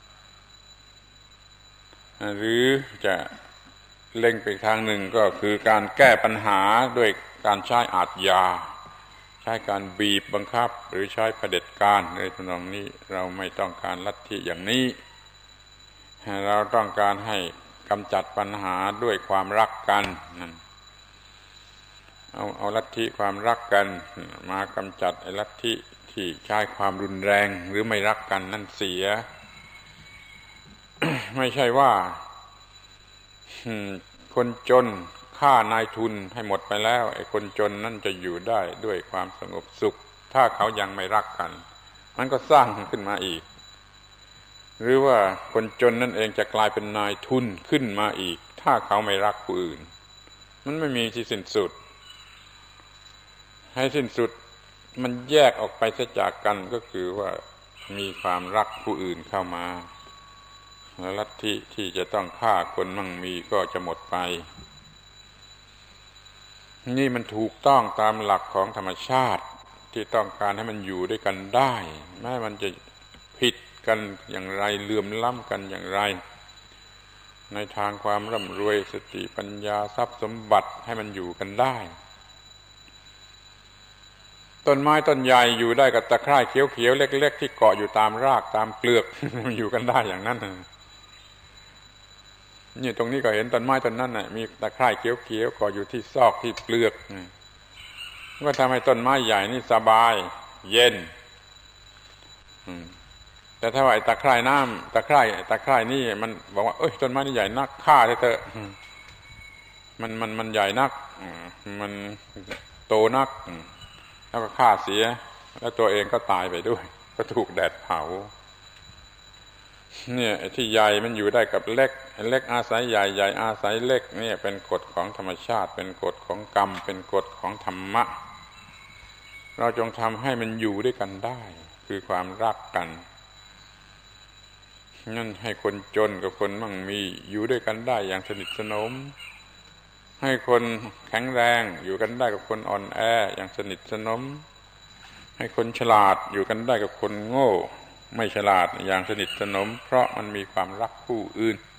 หรือจะเล็งไปทางหนึ่งก็คือการแก้ปัญหาด้วยการใช้อาชญาใช้การบีบบังคับหรือใช้เผด็จการในทำนองนี้เราไม่ต้องการลัทธิอย่างนี้เราต้องการให้กำจัดปัญหาด้วยความรักกันนั่นเอาเอาลัทธิความรักกันมากำจัดไอ้ลัทธิที่ใช้ความรุนแรงหรือไม่รักกันนั่นเสีย ไม่ใช่ว่าคนจนฆ่านายทุนให้หมดไปแล้วไอ้คนจนนั่นจะอยู่ได้ด้วยความสงบสุขถ้าเขายังไม่รักกันมันก็สร้างขึ้นมาอีกหรือว่าคนจนนั่นเองจะกลายเป็นนายทุนขึ้นมาอีกถ้าเขาไม่รักผู้อื่นมันไม่มีที่สิ้นสุดให้สิ้นสุดมันแยกออกไปเสียจากกันก็คือว่ามีความรักผู้อื่นเข้ามาแล้วลัทธิที่จะต้องฆ่าคนมั่งมีก็จะหมดไปนี่มันถูกต้องตามหลักของธรรมชาติที่ต้องการให้มันอยู่ด้วยกันได้แม้มันจะผิดกันอย่างไรเหลื่อมล้ำกันอย่างไรในทางความร่ำรวยสติปัญญาทรัพย์สมบัติให้มันอยู่กันได้ต้นไม้ต้นใหญ่อยู่ได้กับตะไคร่เขียวๆเล็กๆที่เกาะอยู่ตามรากตามเปลือก มันอยู่กันได้อย่างนั้นนี่ตรงนี้ก็เห็นต้นไม้ต้นนั้นน่ะมีตะไคร่เขียวๆเกาะอยู่ที่ซอกที่เปลือกก็ทำให้ต้นไม้ใหญ่นี่สบายเย็นแต่ถ้าว่าไอ้ตะไคร่น้ำตะไคร่ตะไคร่นี่มันบอกว่าเอ้ยต้นไม้นี่ใหญ่นักฆ่าเถอะมันมันมันใหญ่นักมันโตนักแล้วก็ฆ่าเสียแล้วตัวเองก็ตายไปด้วยก็ถูกแดดเผาเนี่ยที่ใหญ่มันอยู่ได้กับเล็กเล็กอาศัยใหญ่ใหญ่อาศัยเล็กเนี่ยเป็นกฎของธรรมชาติเป็นกฎของกรรมเป็นกฎของธรรมะเราจงทำให้มันอยู่ด้วยกันได้คือความรักกันนั่นให้คนจนกับคนมั่งมีอยู่ด้วยกันได้อย่างสนิทสนมให้คนแข็งแรงอยู่กันได้กับคนอ่อนแออย่างสนิทสนมให้คนฉลาดอยู่กันได้กับคนโง่ไม่ฉลาดอย่างสนิทสนมเพราะมันมีความรักผู้อื่น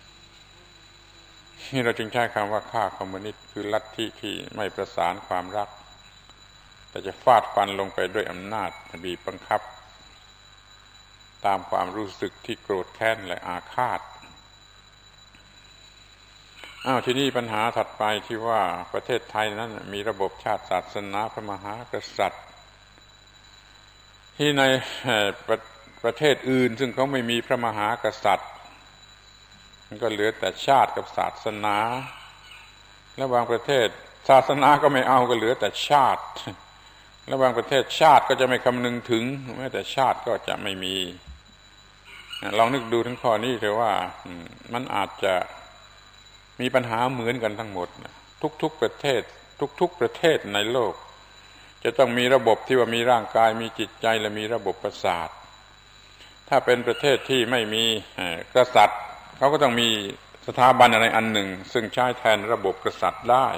นี่เราจึงใช้คำว่าฆ่าคอมมิวนิสต์คือลัทธิที่ไม่ประสานความรักแต่จะฟาดฟันลงไปด้วยอำนาจบีบบังคับตามความรู้สึกที่โกรธแค้นและอาฆาตอ้าวที่นี่ปัญหาถัดไปที่ว่าประเทศไทยนั้นมีระบบชาติศาสนาพระมหากษัตริย์ที่ในประประเทศอื่นซึ่งเขาไม่มีพระมหากษัตริย์มันก็เหลือแต่ชาติกับศาสนาแล้วบางประเทศศาสนาก็ไม่เอาก็เหลือแต่ชาติแล้วบางประเทศชาติก็จะไม่คำนึงถึงแม้แต่ชาติก็จะไม่มีลองนึกดูถึงข้อนี้เถอะว่ามันอาจจะมีปัญหาเหมือนกันทั้งหมดทุกๆประเทศทุกๆประเทศในโลกจะต้องมีระบบที่ว่ามีร่างกายมีจิตใจและมีระบบประสาทถ้าเป็นประเทศที่ไม่มีกษัตริย์เขาก็ต้องมีสถาบันอะไรอันหนึ่งซึ่งใช้แทนระบบกษัตริย์ได้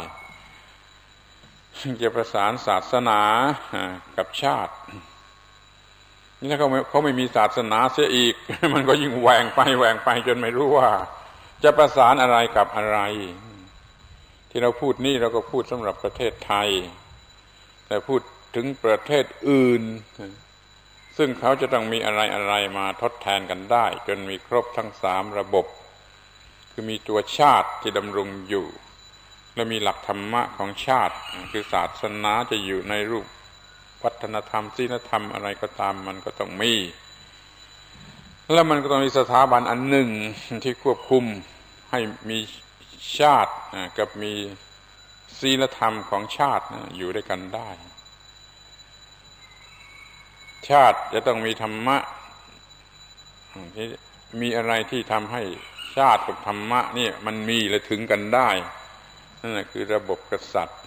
จะประสานศาสนากับชาตินี่ถ้าเขาไม่เขาไม่มีศาสนาเสียอีกมันก็ยิ่งแหว่งไปแหว่งไปจนไม่รู้ว่าจะประสานอะไรกับอะไรที่เราพูดนี่เราก็พูดสำหรับประเทศไทยแต่พูดถึงประเทศอื่นซึ่งเขาจะต้องมีอะไรอะไรมาทดแทนกันได้จนมีครบทั้งสามระบบคือมีตัวชาติที่ดำรงอยู่และมีหลักธรรมะของชาติคือศาสนาจะอยู่ในรูปวัฒนธรรมศีลธรรมอะไรก็ตามมันก็ต้องมีแล้วมันก็ต้องมีสถาบันอันหนึ่งที่ควบคุมให้มีชาติกับมีศีลธรรมของชาติอยู่ด้วยกันได้ชาติจะต้องมีธรรมะมีอะไรที่ทำให้ชาติกับธรรมะนี่มันมีและถึงกันได้นั่นแหละคือระบบกษัตริย์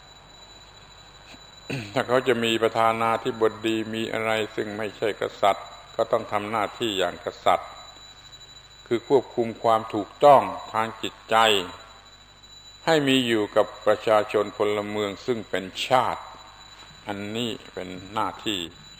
ถ้าเขาจะมีประธานาธิบดีมีอะไรซึ่งไม่ใช่กษัตริย์ก็ต้องทำหน้าที่อย่างกษัตริย์คือควบคุมความถูกต้องทางจิตใจให้มีอยู่กับประชาชนพลเมืองซึ่งเป็นชาติอันนี้เป็นหน้าที่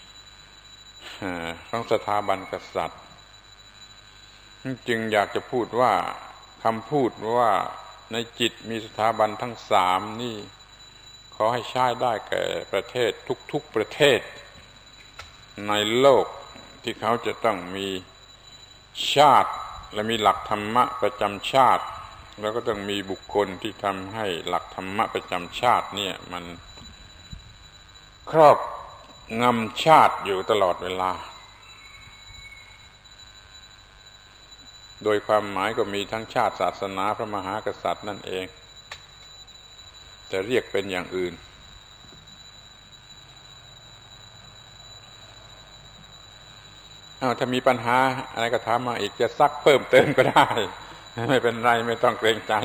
ของสถาบันกษัตริย์จึงอยากจะพูดว่าคำพูดว่าในจิตมีสถาบันทั้งสามนี่ขอให้ใช้ได้แก่ประเทศทุกๆประเทศในโลกที่เขาจะต้องมีชาติและมีหลักธรรมะประจำชาติแล้วก็ต้องมีบุคคลที่ทำให้หลักธรรมะประจำชาติเนี่ยมันครอบงำชาติอยู่ตลอดเวลาโดยความหมายก็มีทั้งชาติศาสนาพระมหากษัตริย์นั่นเองจะเรียกเป็นอย่างอื่นอ้าวถ้ามีปัญหาอะไรก็ถามมาอีกจะซักเพิ่มเติมก็ได้ไม่เป็นไรไม่ต้องเกรงใจ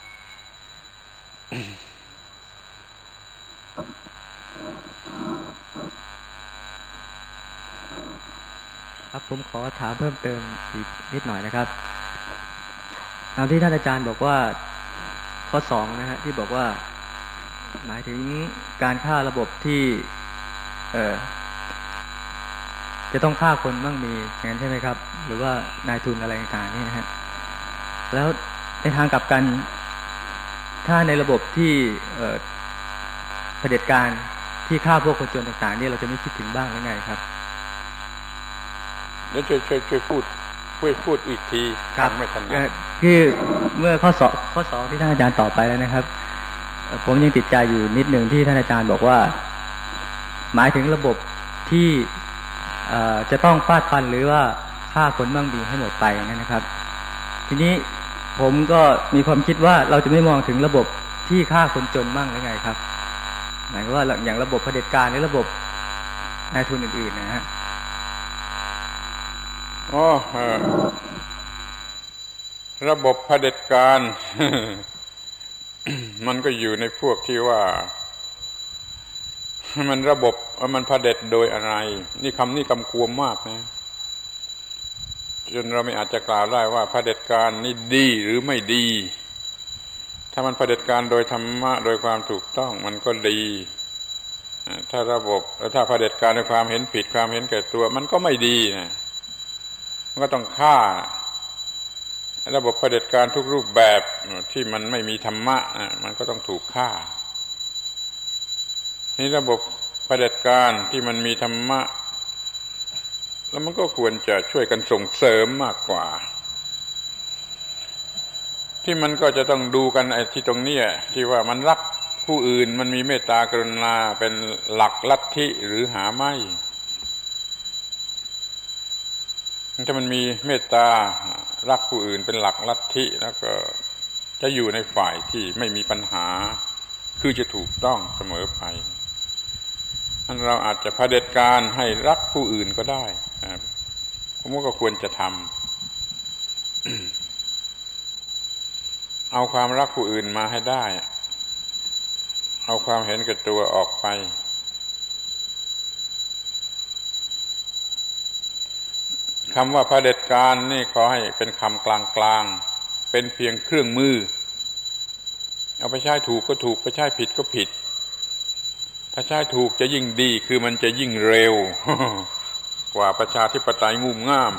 ครับผมขอถามเพิ่มเติมอีกนิดหน่อยนะครับตามที่ท่านอาจารย์บอกว่าข้อสองนะฮะที่บอกว่าหมายถึงการฆ่าระบบที่เอ่อจะต้องฆ่าคนบ้างมีอย่างนั้นใช่ไหมครับหรือว่านายทุนอะไรต่างๆนี่นะฮะแล้วในทางกลับกันถ้าในระบบที่เอ่อเผด็จการที่ฆ่าพวกคนจนต่างๆนี่เราจะไม่คิดถึงบ้างหรือไงครับเดี๋ยวช่วยช่วยช่วยพูดช่วยพูดอีกทีครับไม่ทันคือเมื่อข้อสองข้อสองที่ท่านอาจารย์ตอบไปแล้วนะครับผมยังติดใจอยู่นิดหนึ่งที่ท่านอาจารย์บอกว่าหมายถึงระบบที่จะต้องฟาดฟันหรือว่าฆ่าคนบ้างมีให้หมดไปอย่างนั้นนะครับทีนี้ผมก็มีความคิดว่าเราจะไม่มองถึงระบบที่ฆ่าคนจนบ้างหรือไงครับหมายว่าอย่างระบบเผด็จการหรือระบบนายทุนอื่นๆนะฮะอ๋อระบบเผด็จการมันก็อยู่ในพวกที่ว่ามันระบบมันเผด็จโดยอะไรนี่คำนี้กำกวมมากนะจนเราไม่อาจจะกล่าวได้ว่าเผด็จการนี่ดีหรือไม่ดีถ้ามันเผด็จการโดยธรรมะโดยความถูกต้องมันก็ดีถ้าระบบถ้าเผด็จการในความเห็นผิดความเห็นแก่ตัวมันก็ไม่ดีนะมันก็ต้องฆ่าระบบเผด็จการทุกรูปแบบที่มันไม่มีธรรมะมันก็ต้องถูกฆ่านี่ระบบเผด็จการที่มันมีธรรมะแล้วมันก็ควรจะช่วยกันส่งเสริมมากกว่าที่มันก็จะต้องดูกันไอ้ที่ตรงนี้ที่ว่ามันรักผู้อื่นมันมีเมตตากรุณาเป็นหลักลัทธิหรือหาไม่ถ้ามันมีเมตตารักผู้อื่นเป็นหลักลัทธิแล้วก็จะอยู่ในฝ่ายที่ไม่มีปัญหาคือจะถูกต้องเสมอไปอันเราอาจจะเผด็จการให้รักผู้อื่นก็ได้ผมว่าก็ควรจะทำ เอาความรักผู้อื่นมาให้ได้เอาความเห็นแก่ตัวออกไปคำว่าเผด็จการนี่ขอให้เป็นคำกลางๆเป็นเพียงเครื่องมือเอาไปใช้ถูกก็ถูกไปใช้ผิดก็ผิดถ้าใช้ถูกจะยิ่งดีคือมันจะยิ่งเร็ว กว่าประชาธิปไตยงุ่มง่าม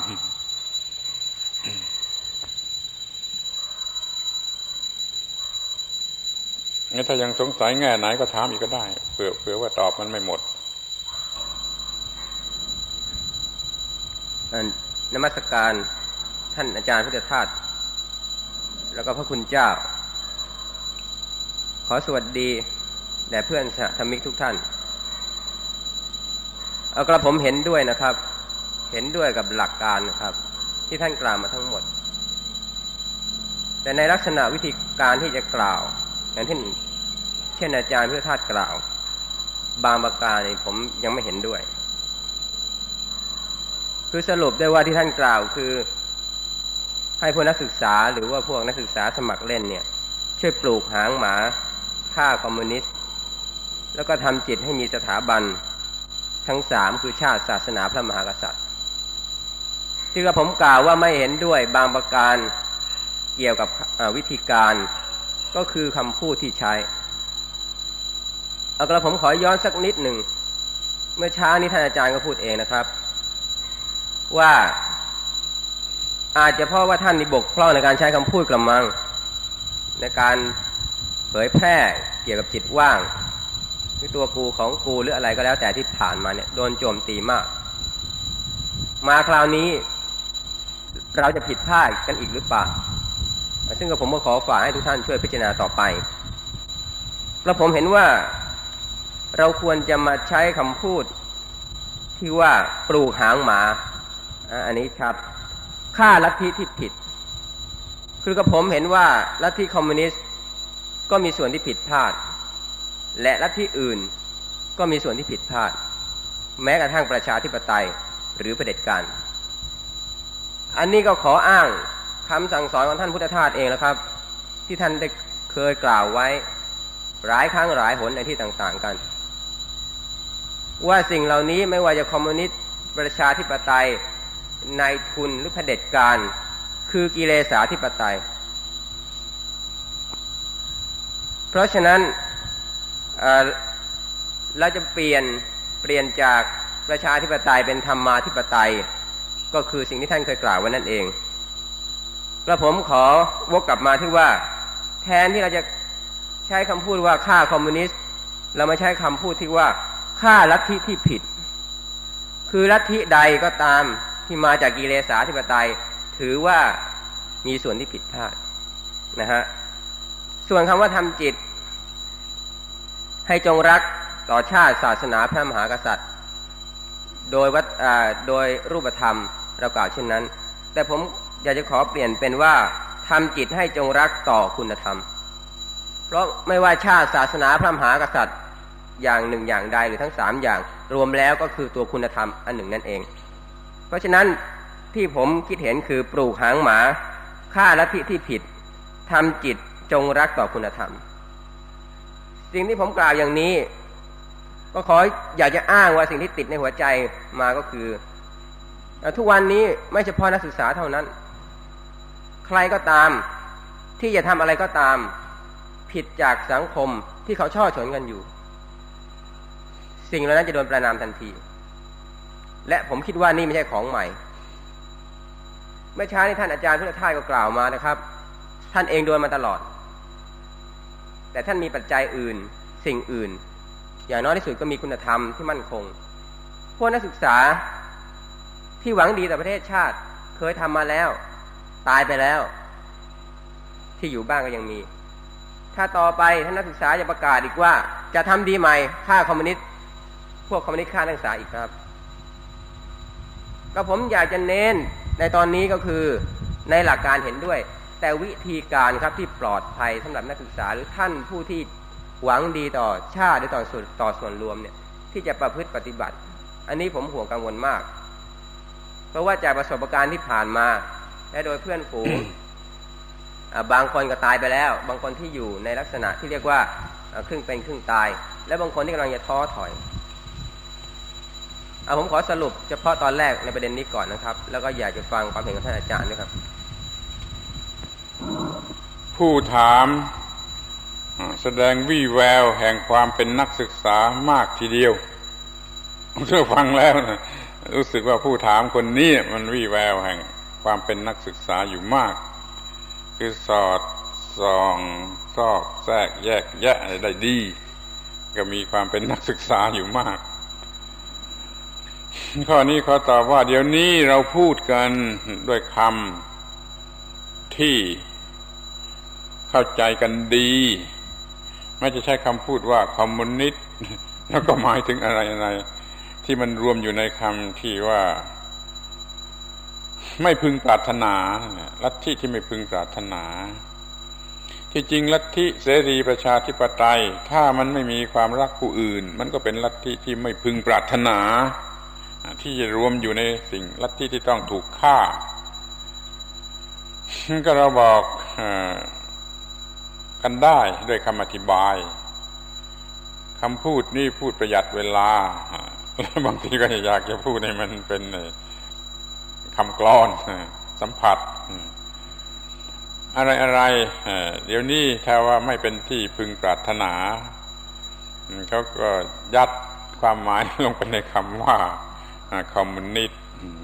งั้นถ้ายังสงสัยแง่ไหนก็ถามอีกก็ได้เผื่อเผื่อว่าตอบมันไม่หมดนมัสการท่านอาจารย์พุทธทาสแล้วก็พระคุณเจ้าขอสวัสดีแด่เพื่อนสหธรรมิกทุกท่านเอากระผมเห็นด้วยนะครับเห็นด้วยกับหลักการนะครับที่ท่านกล่าวมาทั้งหมดแต่ในลักษณะวิธีการที่จะกล่าวอย่างที่เช่นอาจารย์พุทธทาสกล่าวบางประการนี่ผมยังไม่เห็นด้วยคือสรุปได้ว่าที่ท่านกล่าวคือให้พวกนักศึกษาหรือว่าพวกนักศึกษาสมัครเล่นเนี่ยช่วยปลูกหางหมาฆ่าคอมมิวนิสต์แล้วก็ทำจิตให้มีสถาบันทั้งสามคือชาติศาสนาพระมหากษัตริย์ที่กระผมกล่าวว่าไม่เห็นด้วยบางประการเกี่ยวกับวิธีการก็คือคำพูดที่ใช้เอากระผมขอย้อนสักนิดหนึ่งเมื่อเช้านี้ท่านอาจารย์ก็พูดเองนะครับว่าอาจจะเพราะว่าท่านนี่บกพร่องในการใช้คำพูดกระมังในการเผยแพร่เกี่ยวกับจิตว่างหรือตัวกูของกูหรืออะไรก็แล้วแต่ที่ผ่านมาเนี่ยโดนโจมตีมากมาคราวนี้เราจะผิดพลาดกันอีกหรือเปล่าซึ่งผมก็ขอฝากให้ทุกท่านช่วยพิจารณาต่อไปเพราะผมเห็นว่าเราควรจะมาใช้คำพูดที่ว่าปลูกหางหมาอันนี้ครับฆ่าลัทธิที่ผิดคือกับผมเห็นว่าลัทธิคอมมิวนิสต์ก็มีส่วนที่ผิดพลาดและลัทธิอื่นก็มีส่วนที่ผิดพลาดแม้กระทั่งประชาธิปไตยหรือเผด็จการอันนี้ก็ขออ้างคำสั่งสอนของท่านพุทธทาสเองนะครับที่ท่านได้เคยกล่าวไว้หลายครั้งหลายหนในที่ต่างๆกันว่าสิ่งเหล่านี้ไม่ว่าจะคอมมิวนิสต์ประชาธิปไตยนายทุนหรือเผด็จการคือกิเลสาธิปไตยเพราะฉะนั้นเอ่อเราจะเปลี่ยนเปลี่ยนจากประชาธิปไตยเป็นธรรมาธิปไตยก็คือสิ่งที่ท่านเคยกล่าวไว้นั่นเองกระผมขอวกกลับมาที่ว่าแทนที่เราจะใช้คำพูดว่าฆ่าคอมมิวนิสต์เรามาใช้คำพูดที่ว่าฆ่าลัทธิที่ผิดคือลัทธิใดก็ตามที่มาจากกิเลสาธิปไตยถือว่ามีส่วนที่ผิดพลาดนะฮะส่วนคำว่าทำจิตให้จงรักต่อชาติศาสนาพระมหากษัตริย์โดยวัดโดยรูปธรรมเรากล่าวเช่นนั้นแต่ผมอยากจะขอเปลี่ยนเป็นว่าทำจิตให้จงรักต่อคุณธรรมเพราะไม่ว่าชาติศาสนาพระมหากษัตริย์อย่างหนึ่งอย่างใดหรือทั้งสามอย่างรวมแล้วก็คือตัวคุณธรรมอันหนึ่งนั่นเองเพราะฉะนั้นที่ผมคิดเห็นคือปลูกหางหมาฆ่าลัทธิที่ผิดทำจิตจงรักต่อคุณธรรมสิ่งที่ผมกล่าวอย่างนี้ก็ขออยากจะอ้างว่าสิ่งที่ติดในหัวใจมาก็คือทุกวันนี้ไม่เฉพาะนักศึกษาเท่านั้นใครก็ตามที่จะทำอะไรก็ตามผิดจากสังคมที่เขาช่อฉนกันอยู่สิ่งเหล่านั้นจะโดนประณามทันทีและผมคิดว่านี่ไม่ใช่ของใหม่เมื่อเช้านี้ท่านอาจารย์พุทธทาสก็กล่าวมานะครับท่านเองโดนมาตลอดแต่ท่านมีปัจจัยอื่นสิ่งอื่นอย่างน้อยที่สุดก็มีคุณธรรมที่มั่นคงพวกนักศึกษาที่หวังดีต่อประเทศชาติเคยทำมาแล้วตายไปแล้วที่อยู่บ้านก็ยังมีถ้าต่อไปท่านนักศึกษาจะประกาศอีกว่าจะทำดีใหม่ฆ่าคอมมิวนิสต์พวกคอมมิวนิสต์ฆ่านักศึกษาอีกครับก็ผมอยากจะเน้นในตอนนี้ก็คือในหลักการเห็นด้วยแต่วิธีการครับที่ปลอดภัยสำหรับนักศึกษาหรือท่านผู้ที่หวังดีต่อชาติหรือต่อส่วนต่อส่วนรวมเนี่ยที่จะประพฤติปฏิบัติอันนี้ผมห่วงกังวลมากเพราะว่าจากประสบการณ์ที่ผ่านมาและโดยเพื่อนฝูง บางคนก็ตายไปแล้วบางคนที่อยู่ในลักษณะที่เรียกว่าครึ่งเป็นครึ่งตายและบางคนที่กำลังจะท้อถอยเอาผมขอสรุปเฉพาะตอนแรกในประเด็นนี้ก่อนนะครับแล้วก็อยากจะฟังความเห็นของท่านอาจารย์ด้วยครับผู้ถามแสดงวี่แววแห่งความเป็นนักศึกษามากทีเดียวเมื่อฟังแล้วนะรู้สึกว่าผู้ถามคนนี้มันวี่แววแห่งความเป็นนักศึกษาอยู่มากคือสอดส่องซอกแทรกแยกแยะได้ดีก็มีความเป็นนักศึกษาอยู่มากข้อนี้ขอตอบว่าเดี๋ยวนี้เราพูดกันด้วยคำที่เข้าใจกันดีไม่จะใช้คำพูดว่าคอมมิวนิสต์แล้วก็หมายถึงอะไรอะไรที่มันรวมอยู่ในคำที่ว่าไม่พึงปรารถนาลัทธิที่ไม่พึงปรารถนาที่จริงลัทธิเสรีประชาธิปไตยถ้ามันไม่มีความรักผู้อื่นมันก็เป็นลัทธิที่ไม่พึงปรารถนาที่จะรวมอยู่ในสิ่งลัทธิที่ต้องถูกฆ่าก็เราบอกกันได้ด้วยคำอธิบายคำพูดนี่พูดประหยัดเวลาแล้วบางทีก็อยากจะพูดให้มันเป็นคำกลอนสัมผัสอะไรอะไรเดี๋ยวนี้ถ้าว่าไม่เป็นที่พึงปรารถนาเขาก็ยัดความหมายลงไปในคำว่าคอมมิวนิสต์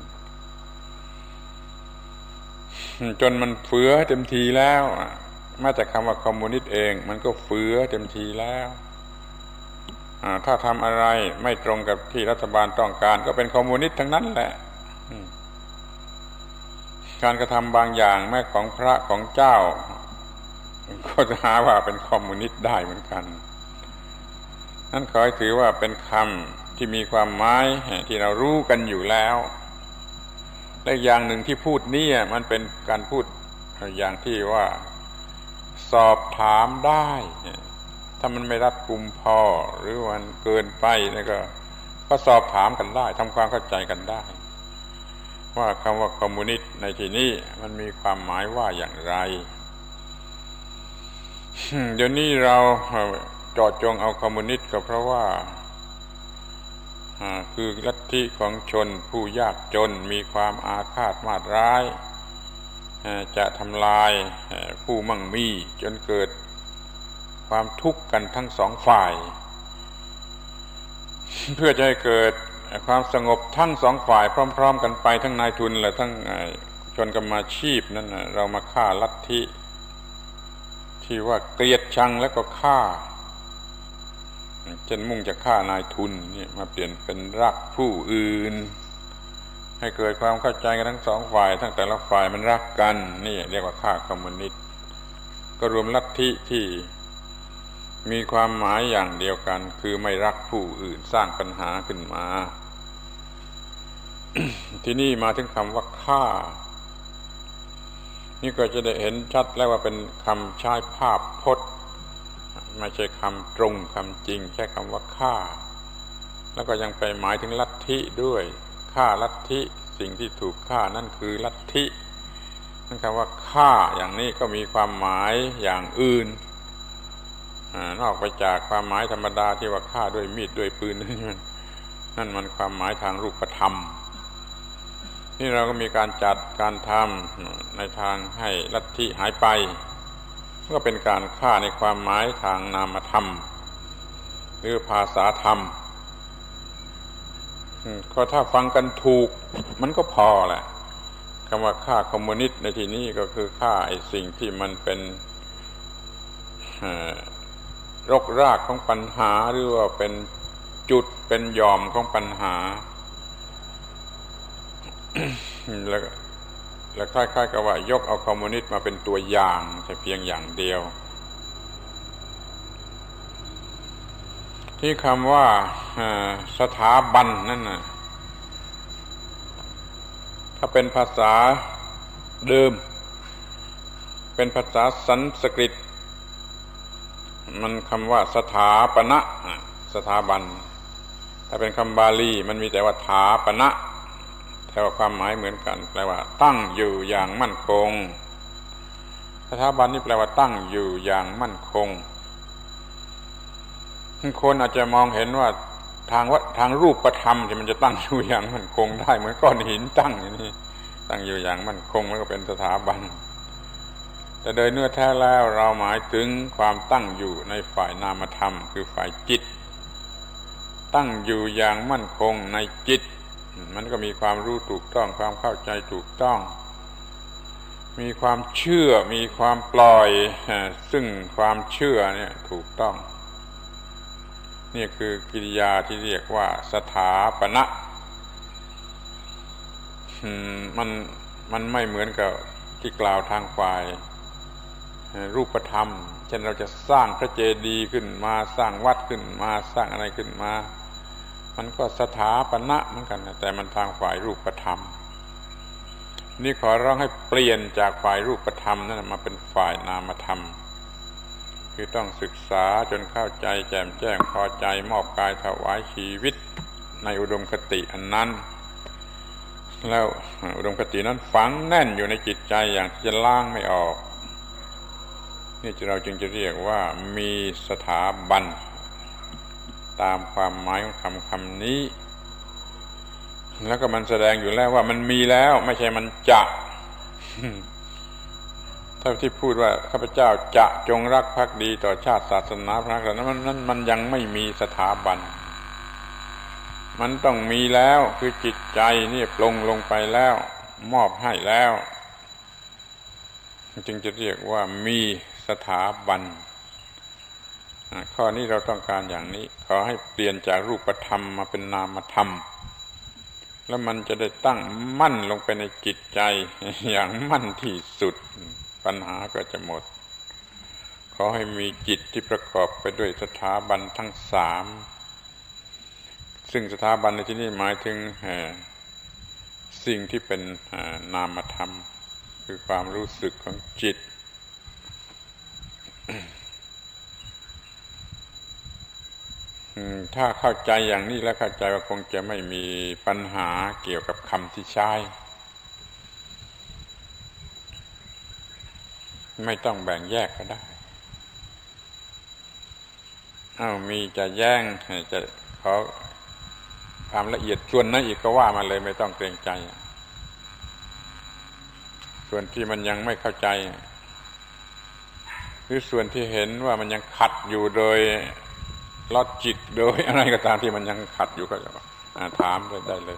จนมันเฟื้อเต็มทีแล้วแม้แต่คำว่าคอมมิวนิสต์เองมันก็เฟื้อเต็มทีแล้วถ้าทำอะไรไม่ตรงกับที่รัฐบาลต้องการก็เป็นคอมมิวนิสต์ทั้งนั้นแหละการกระทำบางอย่างแม้ของพระของเจ้าก็จะหาว่าเป็นคอมมิวนิสต์ได้เหมือนกันนั่นขอให้ถือว่าเป็นคำที่มีความหมายที่เรารู้กันอยู่แล้วและอย่างหนึ่งที่พูดนี่มันเป็นการพูดอย่างที่ว่าสอบถามได้ถ้ามันไม่รัดกุมพอหรือมันเกินไปนี่ก็ก็สอบถามกันได้ทำความเข้าใจกันได้ว่าคำว่าคอมมิวนิสต์ในที่นี้มันมีความหมายว่าอย่างไรเดี๋ยวนี้เราเจาะจงเอาคอมมิวนิสต์ก็เพราะว่าคือลัทธิของชนผู้ยากจนมีความอาฆาตมาตร้ายจะทำลายผู้มั่งมีจนเกิดความทุกข์กันทั้งสองฝ่ายเพื่อจะให้เกิดความสงบทั้งสองฝ่ายพร้อมๆกันไปทั้งนายทุนและทั้งชนกรรมาชีพนั่นเรามาฆ่าลัทธิที่ว่าเกลียดชังแล้วก็ฆ่าเช่นมุ่งจะฆ่านายทุนนี่มาเปลี่ยนเป็นรักผู้อื่นให้เกิดความเข้าใจกันทั้งสองฝ่ายทั้งแต่ละฝ่ายมันรักกันนี่เรียกว่าฆ่าคอมมิวนิสต์ก็รวมลัทธิที่มีความหมายอย่างเดียวกันคือไม่รักผู้อื่นสร้างปัญหาขึ้นมา ที่นี่มาถึงคำว่าฆ่านี่ก็จะได้เห็นชัดแล้วว่าเป็นคำใช้ภาพพจน์ไม่ใช่คำตรงคำจริงใช้คำว่าฆ่าแล้วก็ยังไปหมายถึงลัทธิด้วยฆ่าลัทธิสิ่งที่ถูกฆ่านั่นคือลัทธินั่นคำว่าฆ่าอย่างนี้ก็มีความหมายอย่างอื่นนอกไปจากความหมายธรรมดาที่ว่าฆ่าด้วยมีดด้วยปืนนั่นมันนั่นมันความหมายทางรูปธรรมนี่เราก็มีการจัดการทำในทางให้ลัทธิหายไปก็เป็นการฆ่าในความหมายทางนามธรรมหรือภาษาธรรมก็ถ้าฟังกันถูกมันก็พอแหละคำว่าฆ่าคอมมิวนิสต์ในที่นี้ก็คือฆ่าไอ้สิ่งที่มันเป็นรกรากของปัญหาหรือว่าเป็นจุดเป็นหย่อมของปัญหา แล้วและคล้ายๆกับว่ายกเอาคอมมิวนิสต์มาเป็นตัวอย่างแต่เพียงอย่างเดียวที่คำว่าสถาบันนั่นน่ะถ้าเป็นภาษาเดิมเป็นภาษาสันสกฤตมันคำว่าสถาปนะสถาบันถ้าเป็นคำบาลีมันมีแต่ว่าถาปนะแต่ว่าความหมายเหมือนกันแปลว่าตั้งอยู่อย่างมั่นคงสถาบันนี่แปลว่าตั้งอยู่อย่างมั่นคงคนอาจจะมองเห็นว่าทางว่าทางรูปธรรมที่มันจะตั้งอยู่อย่างมั่นคงได้เหมือนก้อนหินตั้งอย่างนี้ตั้งอยู่อย่างมั่นคงมันก็เป็นสถาบันแต่โดยเนื้อแท้แล้วเราหมายถึงความตั้งอยู่ในฝ่ายนามธรรมคือฝ่ายจิตตั้งอยู่อย่างมั่นคงในจิตมันก็มีความรู้ถูกต้องความเข้าใจถูกต้องมีความเชื่อมีความปล่อยซึ่งความเชื่อเนี่ยถูกต้องนี่คือกิริยาที่เรียกว่าสถาปนะมันมันไม่เหมือนกับที่กล่าวทางฝ่ายรูปธรรมช่นเราจะสร้างพระเจดีย์ขึ้นมาสร้างวัดขึ้นมาสร้างอะไรขึ้นมามันก็สถาปนะเหมือนกันนะแต่มันทางฝ่ายรูปธรรมนี่ขอร้องให้เปลี่ยนจากฝ่ายรูปธรรมนั่นมาเป็นฝ่ายนามธรรมคือต้องศึกษาจนเข้าใจแจ่มแจ้งพอใจมอบกายถวายชีวิตในอุดมคติอันนั้นแล้วอุดมคตินั้นฝังแน่นอยู่ในจิตใจอย่างที่จะล้างไม่ออกนี่เราจึงจะเรียกว่ามีสถาบันตามความหมายของคำคำนี้แล้วก็มันแสดงอยู่แล้วว่ามันมีแล้วไม่ใช่มันจะถ้าที่พูดว่าข้าพเจ้าจะจงรักภักดีต่อชาติศาสนาพระมหากษัตริย์นั้นมันมันยังไม่มีสถาบันมันต้องมีแล้วคือจิตใจนี่ปลงลงไปแล้วมอบให้แล้วจึงจะเรียกว่ามีสถาบันข้อนี้เราต้องการอย่างนี้ขอให้เปลี่ยนจากรูปธรรมมาเป็นนามธรรมแล้วมันจะได้ตั้งมั่นลงไปในจิตใจอย่างมั่นที่สุดปัญหาก็จะหมดขอให้มีจิตที่ประกอบไปด้วยสถาบันทั้งสามซึ่งสถาบันในที่นี้หมายถึงสิ่งที่เป็นนามธรรมคือความรู้สึกของจิตถ้าเข้าใจอย่างนี้แล้วเข้าใจว่าคงจะไม่มีปัญหาเกี่ยวกับคำที่ใช้ไม่ต้องแบ่งแยกก็ได้อ้าวมีจะแย้งจะขอความละเอียดส่วนนั้นอีกก็ว่ามาเลยไม่ต้องเกรงใจส่วนที่มันยังไม่เข้าใจหรือส่วนที่เห็นว่ามันยังขัดอยู่โดยลอจิกโดยอะไรก็ตามที่มันยังขัดอยู่ก็ถามได้เลย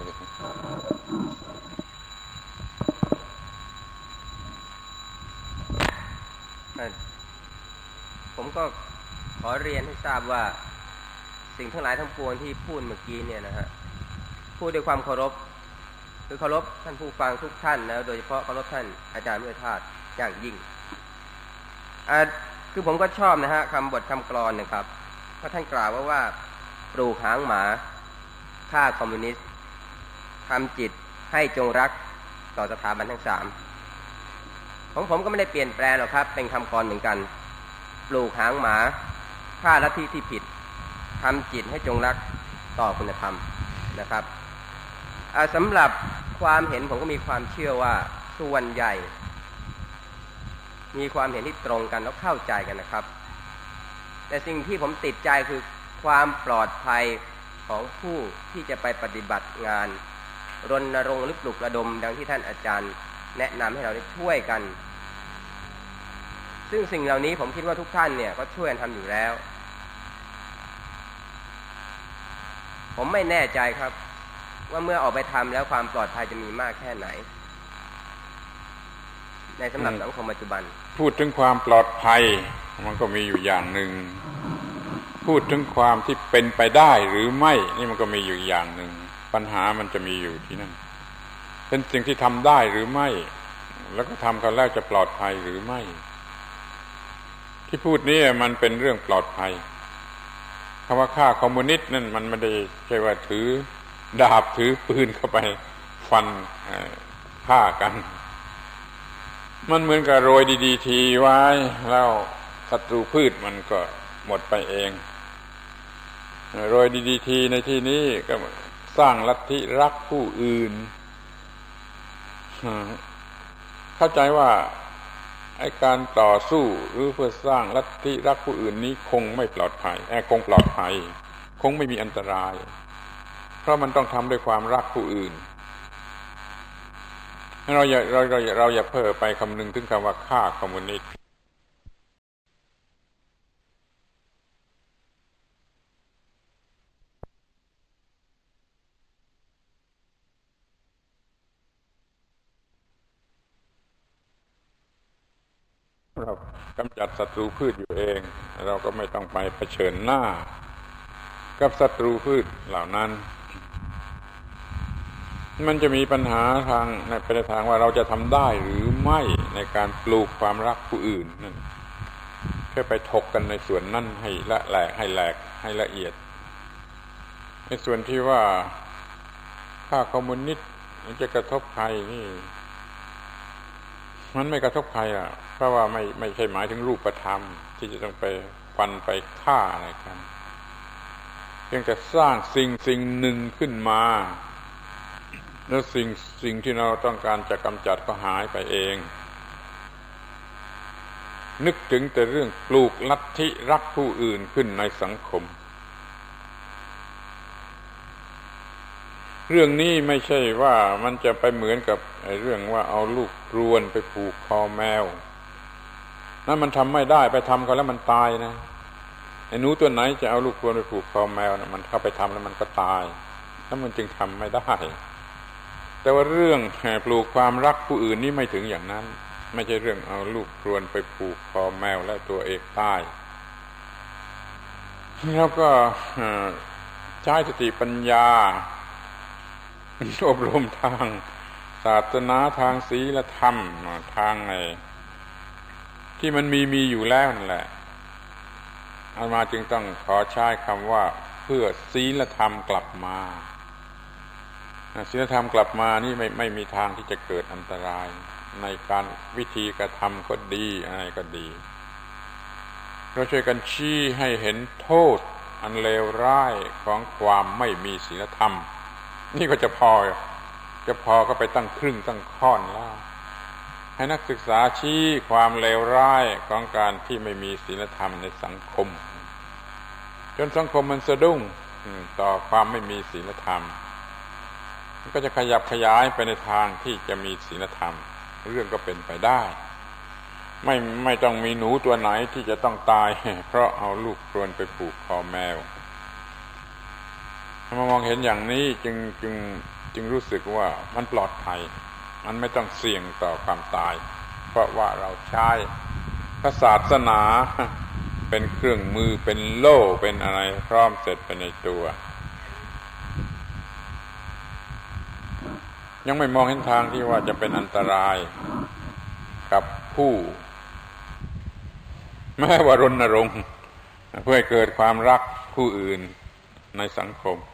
ผมก็ขอเรียนให้ทราบว่าสิ่งทั้งหลายทั้งปวงที่พูดเมื่อกี้เนี่ยนะฮะพูดด้วยความเคารพคือเคารพท่านผู้ฟังทุกท่านนะโดยเฉพาะเคารพท่านอาจารย์มุทธาสอย่างยิ่งอ่าคือผมก็ชอบนะฮะคำบทคำกลอนนะครับเพราะท่านกล่าวว่าว่าปลูกหางหมาฆ่าคอมมิวนิสต์ทำจิตให้จงรักต่อสถาบันทั้งสามของผมก็ไม่ได้เปลี่ยนแปลงหรอกครับเป็นคำกลอนเหมือนกันปลูกหางหมาฆ่าลัทธิที่ผิดทำจิตให้จงรักต่อคุณธรรมนะครับสำหรับความเห็นผมก็มีความเชื่อว่าส่วนใหญ่มีความเห็นที่ตรงกันแล้วเข้าใจกันนะครับแต่สิ่งที่ผมติดใจคือความปลอดภัยของผู้ที่จะไปปฏิบัติงานรณรงค์หรือปลุกระดมดังที่ท่านอาจารย์แนะนำให้เราได้ช่วยกันซึ่งสิ่งเหล่านี้ผมคิดว่าทุกท่านเนี่ยก็ช่วยกันทำอยู่แล้วผมไม่แน่ใจครับว่าเมื่อออกไปทำแล้วความปลอดภัยจะมีมากแค่ไหนในสำหรับสังคมปัจจุบันพูดถึงความปลอดภัยมันก็มีอยู่อย่างหนึ่งพูดถึงความที่เป็นไปได้หรือไม่นี่มันก็มีอยู่อย่างหนึ่งปัญหามันจะมีอยู่ที่นั่นเป็นสิ่งที่ทำได้หรือไม่แล้วก็ทำกันแล้วจะปลอดภัยหรือไม่ที่พูดนี้มันเป็นเรื่องปลอดภัยคำว่าฆ่าคอมมิวนิสต์นั่นมันไม่ได้ใช่ว่าถือดาบถือปืนเข้าไปฟันฆ่ากันมันเหมือนกับโรยดีๆทีไว้แล้วศัตรูพืชมันก็หมดไปเองโรยดีๆทีในที่นี้ก็สร้างลัทธิรักผู้อื่นเข้าใจว่าไอ้การต่อสู้หรือเพื่อสร้างลัทธิรักผู้อื่นนี้คงไม่ปลอดภัยแอบคงปลอดภัยคงไม่มีอันตรายเพราะมันต้องทำด้วยความรักผู้อื่นเราอย่าเราเราเราอย่าเพ้อไปคำนึงถึงคำว่าฆ่าคอมมิวนิสต์เรากำจัดศัตรูพืชอยู่เองเราก็ไม่ต้องไปเผชิญหน้ากับศัตรูพืชเหล่านั้นมันจะมีปัญหาทางในไปในทางว่าเราจะทำได้หรือไม่ในการปลูกความรักผู้อื่นนั่นแค่ไปถกกันในส่วนนั้นให้ละแหลกให้แหลกให้ละเอียดในส่วนที่ว่าถ้าคอมมิวนิสต์มันจะกระทบใครนี่มันไม่กระทบใครอ่ะเพราะว่าไม่ไม่ใช่หมายถึงรูปธรรมที่จะต้องไปฟันไปฆ่าอะไรกันเพียงแต่สร้างสิ่งสิ่งหนึ่งขึ้นมาแล้วสิ่งสิ่งที่เราต้องการจะกำจัดก็หายไปเองนึกถึงแต่เรื่องปลูกลัทธิรักผู้อื่นขึ้นในสังคมเรื่องนี้ไม่ใช่ว่ามันจะไปเหมือนกับไอ้เรื่องว่าเอาลูกรวนไปผูกคอแมวนั่นมันทำไม่ได้ไปทำเขาแล้วมันตายนะไอ้หนูตัวไหนจะเอาลูกรวนไปผูกคอแมวนะมันเข้าไปทำแล้วมันก็ตายแล้วมันจึงทำไม่ได้แต่ว่าเรื่องปลูกความรักผู้อื่นนี่ไม่ถึงอย่างนั้นไม่ใช่เรื่องเอาลูกรวนไปผูกคอแมวแล้วตัวเองตายแล้วก็ใช้สติปัญญาอบรมทางศาสนาทางศีลธรรมทางไอ้ที่มันมีมีอยู่แล้วนั่นแหละอาตมาจึงต้องขอใช้คำว่าเพื่อศีลธรรมกลับมาศีลธรรมกลับมานี่ไม่ไม่มีทางที่จะเกิดอันตรายในการวิธีกระทำก็ดีอะไรก็ดีเราช่วยกันชี้ให้เห็นโทษอันเลวร้ายของความไม่มีศีลธรรมนี่ก็จะพอจะพอก็ไปตั้งครึ่งตั้งค่อนแล้วให้นักศึกษาชี้ความเลวร้ายของการที่ไม่มีศีลธรรมในสังคมจนสังคมมันสะดุ้งต่อความไม่มีศีลธรรมมันก็จะขยับขยายไปในทางที่จะมีศีลธรรมเรื่องก็เป็นไปได้ไม่ไม่ต้องมีหนูตัวไหนที่จะต้องตายเพราะเอาลูกรวนไปผูกคอแมวมามองเห็นอย่างนี้จึงจึงจึงรู้สึกว่ามันปลอดภัยมันไม่ต้องเสี่ยงต่อความตายเพราะว่าเราใช้พระศาสนาเป็นเครื่องมือเป็นโล่เป็นอะไรพร้อมเสร็จไปในตัวยังไม่มองเห็นทางที่ว่าจะเป็นอันตรายกับผู้แม้ว่ารณรงค์เพื่อให้เกิดความรักผู้อื่นในสังคม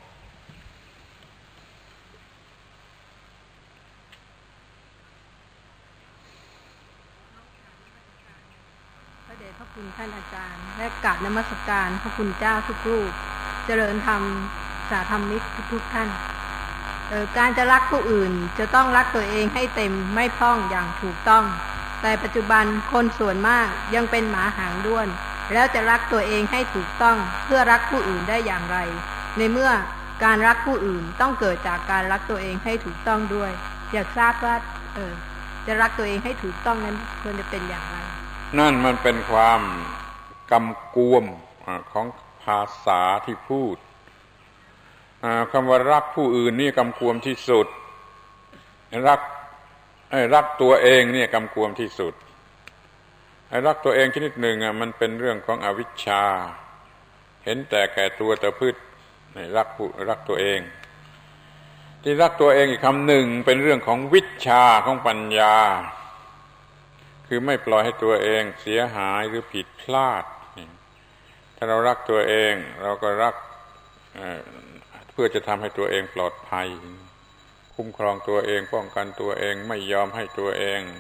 พระเดชพระคุณท่านอาจารย์และกราบนมัสการพระคุณเจ้าทุกรูปเจริญธรรมสาธรรมิกทุกท่านการจะรักผู้อื่นจะต้องรักตัวเองให้เต็มไม่พร่องอย่างถูกต้องแต่ปัจจุบันคนส่วนมากยังเป็นหมาหางด้วนแล้วจะรักตัวเองให้ถูกต้องเพื่อรักผู้อื่นได้อย่างไรในเมื่อการรักผู้อื่นต้องเกิดจากการรักตัวเองให้ถูกต้องด้วยอยากทราบว่าเออจะรักตัวเองให้ถูกต้องนั้นควรจะเป็นอย่างไรนั่นมันเป็นความกำกวมของภาษาที่พูดคำว่ารักผู้อื่นนี่กำกวมที่สุดรักรักตัวเองเนี่ยกำกวมที่สุดรักตัวเองชนิดหนึ่งอ่ะมันเป็นเรื่องของอวิชชาเห็นแต่แก่ตัวแต่พืชรักผู้รักตัวเองที่รักตัวเองอีกคำหนึ่งเป็นเรื่องของวิชาของปัญญาคือไม่ปล่อยให้ตัวเองเสียหายหรือผิดพลาดถ้าเรารักตัวเองเราก็รักเพื่อจะทำให้ตัวเองปลอดภัยคุ้มครองตัวเองป้องกันตัวเองไม่ยอมให้ตัวเอง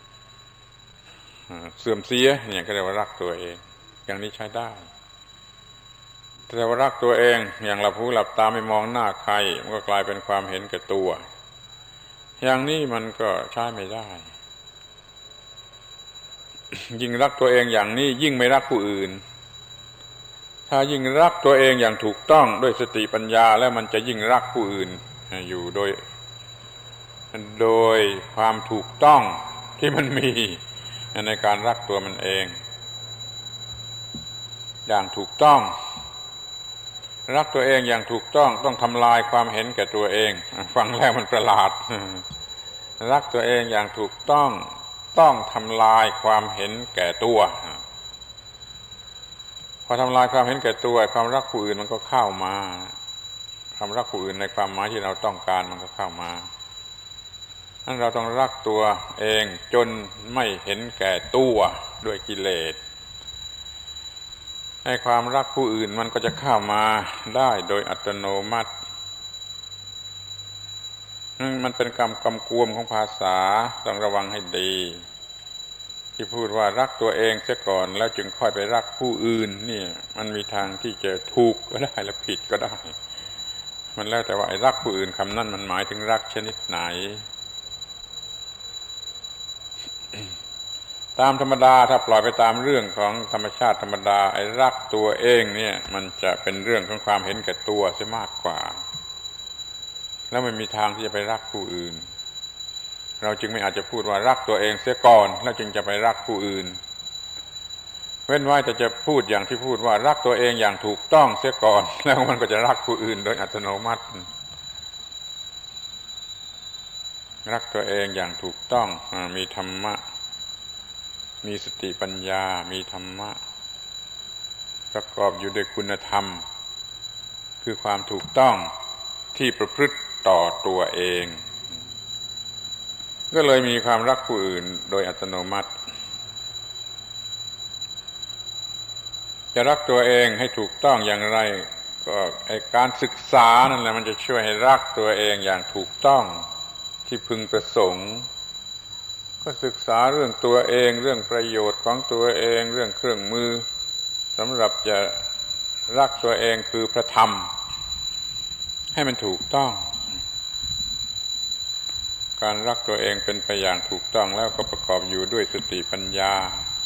เสื่อมเสียเนี่ยก็เรียกว่ารักตัวเองอย่างนี้ใช้ได้แต่ว่ารักตัวเองอย่างหลับหูหลับตาไม่มองหน้าใครมันก็กลายเป็นความเห็นแก่ตัวอย่างนี้มันก็ใช้ไม่ได้ยิ่งรักตัวเองอย่างนี้ยิ่งไม่รักผู้อื่นถ้ายิ่งรักตัวเองอย่างถูกต้องด้วยสติปัญญาแล้วมันจะยิ่งรักผู้อื่นอยู่โดยโดยความถูกต้องที่มันมีในการรักตัวมันเองอย่างถูกต้องรักตัวเองอย่างถูกต้องต้องทำลายความเห็นแก่ตัวเองฟังแล้วมันประหลาดรักตัวเองอย่างถูกต้องต้องทำลายความเห็นแก่ตัวพอทำลายความเห็นแก่ตัวความรักผู้อื่นมันก็เข้ามาความรักผู้อื่นในความหมายที่เราต้องการมันก็เข้ามานั่นเราต้องรักตัวเองจนไม่เห็นแก่ตัวด้วยกิเลสให้ความรักผู้อื่นมันก็จะเข้ามาได้โดยอัตโนมัติมันเป็นกรรมกำกวมของภาษาต้องระวังให้ดีที่พูดว่ารักตัวเองเสียก่อนแล้วจึงค่อยไปรักผู้อื่นนี่มันมีทางที่จะถูกก็ได้และผิดก็ได้มันแล้วแต่ว่าไอ้รักผู้อื่นคำนั้นมันหมายถึงรักชนิดไหนตามธรรมดาถ้าปล่อยไปตามเรื่องของธรรมชาติธรรมดาไอ้รักตัวเองเนี่ยมันจะเป็นเรื่องของความเห็นแก่ตัวเสียมากกว่าแล้วไม่มีทางที่จะไปรักผู้อื่นเราจึงไม่อาจจะพูดว่ารักตัวเองเสียก่อนแล้วจึงจะไปรักผู้อื่นเว้นไว้แต่จะพูดอย่างที่พูดว่ารักตัวเองอย่างถูกต้องเสียก่อนแล้วมันก็จะรักผู้อื่นโดยอัตโนมัติรักตัวเองอย่างถูกต้องมีธรรมะมีสติปัญญามีธรรมะประกอบอยู่ด้วยคุณธรรมคือความถูกต้องที่ประพฤติต่อตัวเองก็เลยมีความรักผู้อื่นโดยอัตโนมัติจะรักตัวเองให้ถูกต้องอย่างไรก็ไอ้การศึกษานั่นแหละมันจะช่วยให้รักตัวเองอย่างถูกต้องที่พึงประสงค์ก็ศึกษาเรื่องตัวเองเรื่องประโยชน์ของตัวเองเรื่องเครื่องมือสำหรับจะรักตัวเองคือพระธรรมให้มันถูกต้องการรักตัวเองเป็นไปอย่างถูกต้องแล้วก็ประกอบอยู่ด้วยสติปัญญา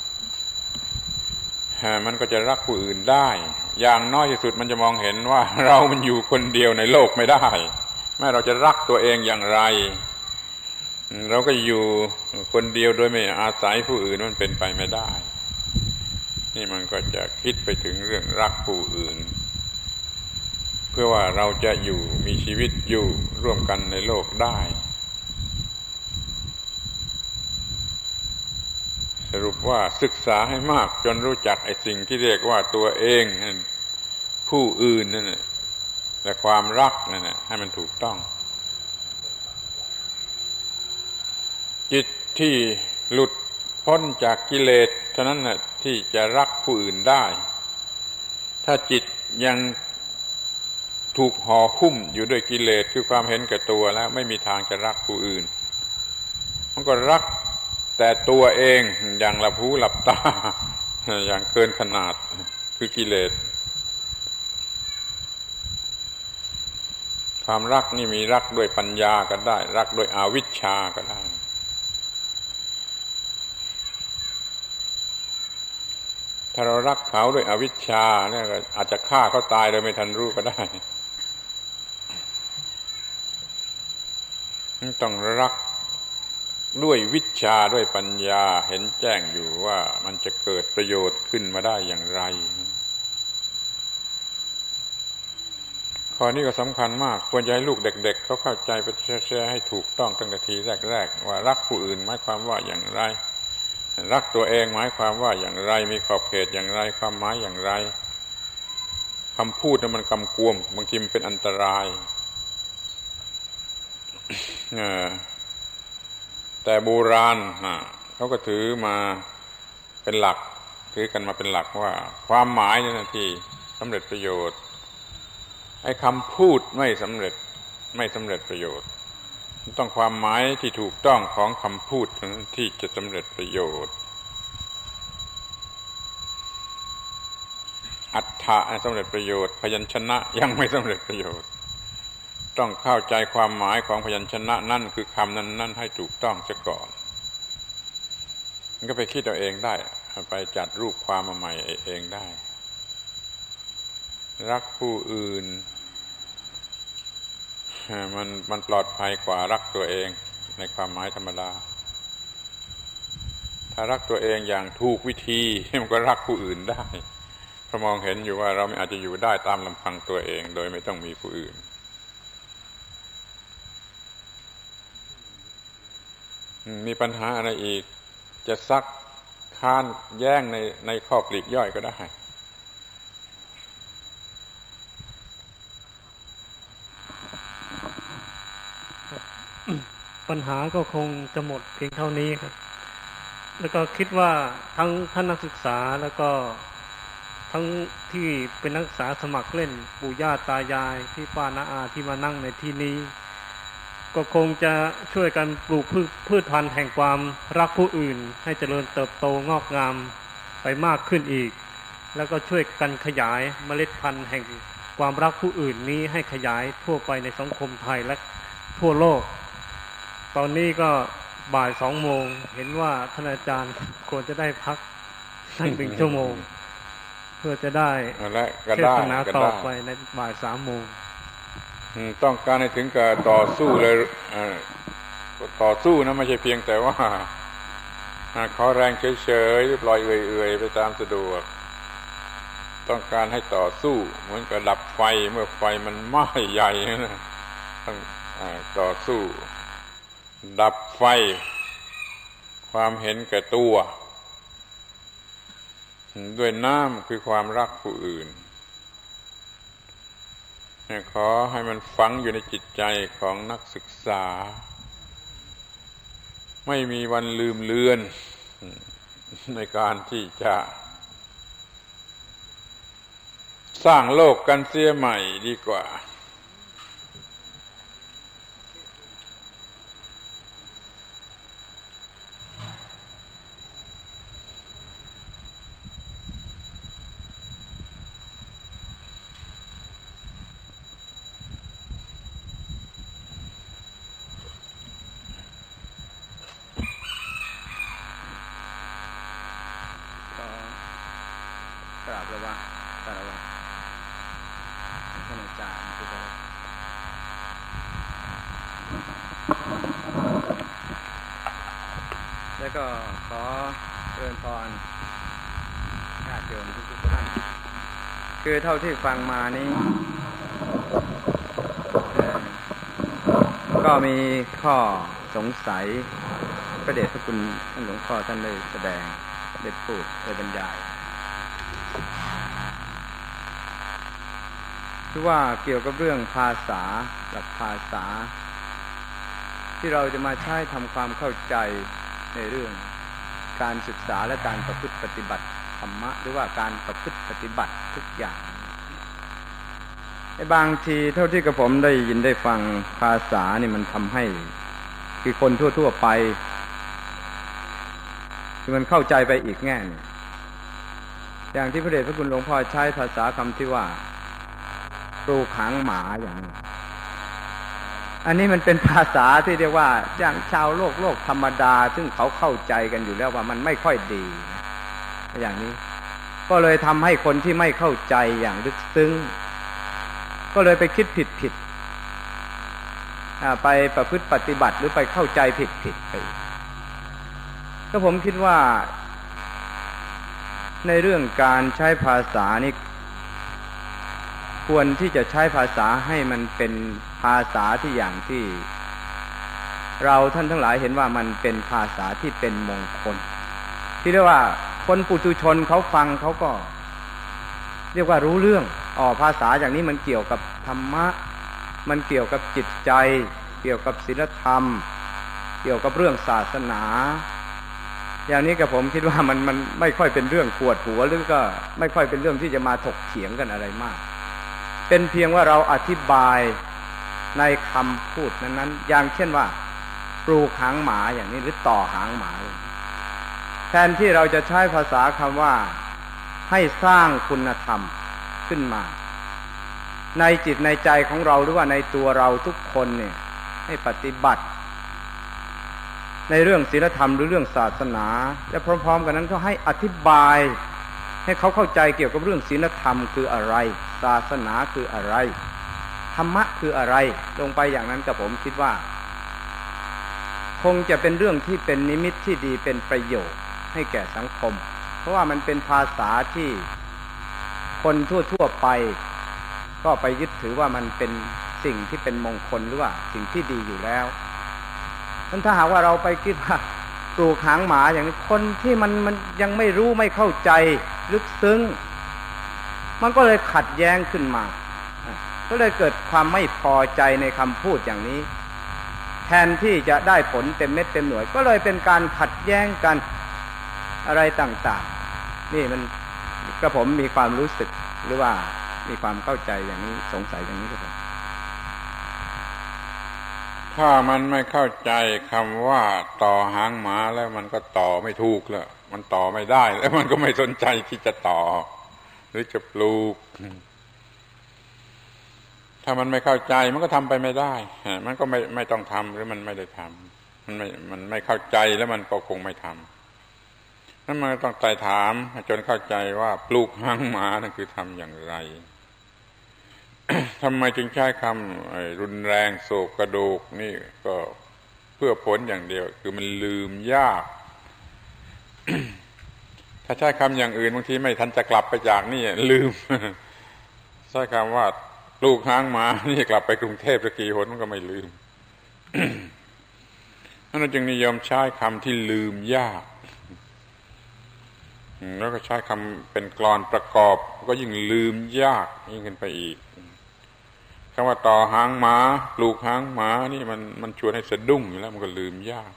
มันก็จะรักผู้อื่นได้อย่างน้อยที่สุดมันจะมองเห็นว่าเรามันอยู่คนเดียวในโลกไม่ได้แม้เราจะรักตัวเองอย่างไรเราก็อยู่คนเดียวโดยไม่อาศัยผู้อื่นมันเป็นไปไม่ได้นี่มันก็จะคิดไปถึงเรื่องรักผู้อื่นเพื่อว่าเราจะอยู่มีชีวิตอยู่ร่วมกันในโลกได้สรุปว่าศึกษาให้มากจนรู้จักไอ้สิ่งที่เรียกว่าตัวเองผู้อื่นนั่นแหละและความรักนั่นแหละให้มันถูกต้องจิตที่หลุดพ้นจากกิเลสเท่านั้นน่ะที่จะรักผู้อื่นได้ถ้าจิตยังถูกห่อหุ้มอยู่ด้วยกิเลสคือความเห็นแก่ตัวแล้วไม่มีทางจะรักผู้อื่นมันก็รักแต่ตัวเองอย่างหลับหูหลับตาอย่างเกินขนาดคือกิเลสความรักนี่มีรักด้วยปัญญาก็ได้รักด้วยอวิชชาก็ได้ถ้าเรารักเขาด้วยอวิชชาเนี่ยอาจจะฆ่าเขาตายโดยไม่ทันรู้ก็ได้ต้องรักด้วยวิชาด้วยปัญญาเห็นแจ้งอยู่ว่ามันจะเกิดประโยชน์ขึ้นมาได้อย่างไรข้อนี้ก็สำคัญมากควรจะให้ลูกเด็กๆ เ, เขาเข้าใจไปแชร์ให้ถูกต้องตั้งแต่ทีแรกๆว่ารักผู้อื่นหมายความว่าอย่างไรรักตัวเองหมายความว่าอย่างไรมีขอบเขตอย่างไรความหมายอย่างไรคำพูดนั้นมันกำกวมบางทีมันเป็นอันตรายแต่โบราณเขาก็ถือมาเป็นหลักถือกันมาเป็นหลักว่าความหมายนี่นะที่สำเร็จประโยชน์ไอ้คำพูดไม่สำเร็จไม่สำเร็จประโยชน์ต้องความหมายที่ถูกต้องของคำพูดที่จะสำเร็จประโยชน์อรรถะสำเร็จประโยชน์พยัญชนะยังไม่สำเร็จประโยชน์ต้องเข้าใจความหมายของพยัญชนะนั่นคือคำนั้นนั่นให้ถูกต้องเสียก่อนมันก็ไปคิดเอาเองได้ไปจัดรูปความมาใหม่เองได้รักผู้อื่นมันมันปลอดภัยกว่ารักตัวเองในความหมายธรรมดาถ้ารักตัวเองอย่างถูกวิธีมันก็รักผู้อื่นได้เพราะมองเห็นอยู่ว่าเราไม่อาจจะอยู่ได้ตามลำพังตัวเองโดยไม่ต้องมีผู้อื่นมีปัญหาอะไรอีกจะซักค้านแย้งในในข้อปลีกย่อยก็ได้ปัญหาก็คงจะหมดเพียงเท่านี้ครับแล้วก็คิดว่าทั้งท่านนักศึกษาแล้วก็ทั้งที่เป็นนักศึกษาสมัครเล่นปู่ย่าตายายพี่ป้าน้าอาที่มานั่งในที่นี้ก็คงจะช่วยกันปลูกพืชพืชพันธุ์แห่งความรักผู้อื่นให้เจริญเติบโตงอกงามไปมากขึ้นอีกแล้วก็ช่วยกันขยายเมล็ดพันธุ์แห่งความรักผู้อื่นนี้ให้ขยายทั่วไปในสังคมไทยและทั่วโลกตอนนี้ก็บ่ายสองโมงเห็นว่าท่านอาจารย์ควรจะได้พักสักหนึ่งชั่วโมงเพื่อจะได้เทศนาต่อไปในบ่ายสามโมงต้องการให้ถึงกับต่อสู้เลยต่อสู้นะไม่ใช่เพียงแต่ว่าขอแรงเฉยๆปล่อยเอื่อยๆไปตามสะดวกต้องการให้ต่อสู้เหมือนกับดับไฟเมื่อไฟมันไหม้ใหญ่นะต้องต่อสู้ดับไฟความเห็นแก่ตัวด้วยน้ำคือความรักผู้อื่นขอให้มันฝังอยู่ในจิตใจของนักศึกษาไม่มีวันลืมเลือนในการที่จะสร้างโลกกันเสียใหม่ดีกว่ากราบแล้วว่าสารวัตรท่านอาจารย์ผู้บริแล้วก็ขอเชิญพรญาติโยมทุกๆท่านคือเท่าที่ฟังมานี้ก็มีข้อสงสัยพระเดชพระคุณท่านหลวงพ่อท่านได้แสดงได้พูดได้บรรยายคือว่าเกี่ยวกับเรื่องภาษาหลักภาษาที่เราจะมาใช้ทำความเข้าใจในเรื่องการศึกษาและการประพฤติปฏิบัติธรรมะหรือว่าการประพฤติปฏิบัติทุกอย่างในบางทีเท่าที่กระผมได้ยินได้ฟังภาษานี่มันทำให้คือคนทั่วๆไปคือมันเข้าใจไปอีกแง่นึงอย่างที่พระเดชพระคุณหลวงพ่อใช้ภาษาคำที่ว่าปลูกหางหมาอย่างนี้อันนี้มันเป็นภาษาที่เรียกว่าอย่างชาวโลกโลกธรรมดาซึ่งเขาเข้าใจกันอยู่แล้วว่ามันไม่ค่อยดีอย่างนี้ก็เลยทำให้คนที่ไม่เข้าใจอย่างลึกซึ้งก็เลยไปคิดผิดผิดไปประพฤติปฏิบัติหรือไปเข้าใจผิดผิดไปก็ผมคิดว่าในเรื่องการใช้ภาษานี่ควรที่จะใช้ภาษาให้มันเป็นภาษาที่อย่างที่เราท่านทั้งหลายเห็นว่ามันเป็นภาษาที่เป็นมงคลที่เรียกว่าคนปุถุชนเขาฟังเขาก็เรียกว่ารู้เรื่องอ๋อภาษาอย่างนี้มันเกี่ยวกับธรรมะมันเกี่ยวกับจิตใจเกี่ยวกับศีลธรรมเกี่ยวกับเรื่องศาสนาอย่างนี้กับผมคิดว่ามันมันไม่ค่อยเป็นเรื่องปวดหัวหรือก็ไม่ค่อยเป็นเรื่องที่จะมาถกเถียงกันอะไรมากเป็นเพียงว่าเราอธิบายในคำพูดนั้นๆอย่างเช่นว่าปลูกหางหมาอย่างนี้หรือต่อหางหมาแทนที่เราจะใช้ภาษาคำว่าให้สร้างคุณธรรมขึ้นมาในจิตในใจของเราหรือว่าในตัวเราทุกคนเนี่ยให้ปฏิบัติในเรื่องศีลธรรมหรือเรื่องศาสนาและพร้อมๆกันนั้นก็ให้อธิบายให้เขาเข้าใจเกี่ยวกับเรื่องศีลธรรมคืออะไรศาสนาคืออะไรธรรมะคืออะไรลงไปอย่างนั้นกับผมคิดว่าคงจะเป็นเรื่องที่เป็นนิมิตที่ดีเป็นประโยชน์ให้แก่สังคมเพราะว่ามันเป็นภาษาที่คนทั่วๆไปก็ไปยึดถือว่ามันเป็นสิ่งที่เป็นมงคลหรือว่าสิ่งที่ดีอยู่แล้วถ้าหากว่าเราไปคิดว่าปลูกหางหมาอย่างนี้คนที่มันมันยังไม่รู้ไม่เข้าใจลึกซึ้งมันก็เลยขัดแย้งขึ้นมาก็เลยเกิดความไม่พอใจในคำพูดอย่างนี้แทนที่จะได้ผลเต็มเม็ดเต็มหน่วยก็เลยเป็นการขัดแย้งกันอะไรต่างๆนี่มันก็ผมมีความรู้สึกหรือว่ามีความเข้าใจอย่างนี้สงสัยอย่างนี้ก็ได้ถ้ามันไม่เข้าใจคำว่าต่อหางหมาแล้วมันก็ต่อไม่ถูกแล้วมันต่อไม่ได้แล้วมันก็ไม่สนใจที่จะต่อหรือจะปลูกถ้ามันไม่เข้าใจมันก็ทำไปไม่ได้มันก็ไม่ไม่ต้องทำหรือมันไม่ได้ทำมันไม่มันไม่เข้าใจแล้วมันก็คงไม่ทำนั้นมันต้องไต่ถามจนเข้าใจว่าปลูกหางหมานั่นคือทำอย่างไร ทำไมจึงใช้คำรุนแรงโศกกระโดกนี่ก็เพื่อผลอย่างเดียวคือมันลืมยาก ถ้าใช้คำอย่างอื่นบางทีไม่ทันจะกลับไปจากนี่ลืม ใช้คำว่าลูกหางหมานี่กลับไปกรุงเทพสักกี่หนมันก็ไม่ลืม นั่นจึงนิยมใช้คำที่ลืมยากแล้วก็ใช้คำเป็นกลอนประกอบก็ยิ่งลืมยากยิ่งขึ้นไปอีกคำว่าต่อหางหมาปลูกหางหมานี่มันมันชวนให้สะดุ้งอยู่แล้วมันก็ลืมยาก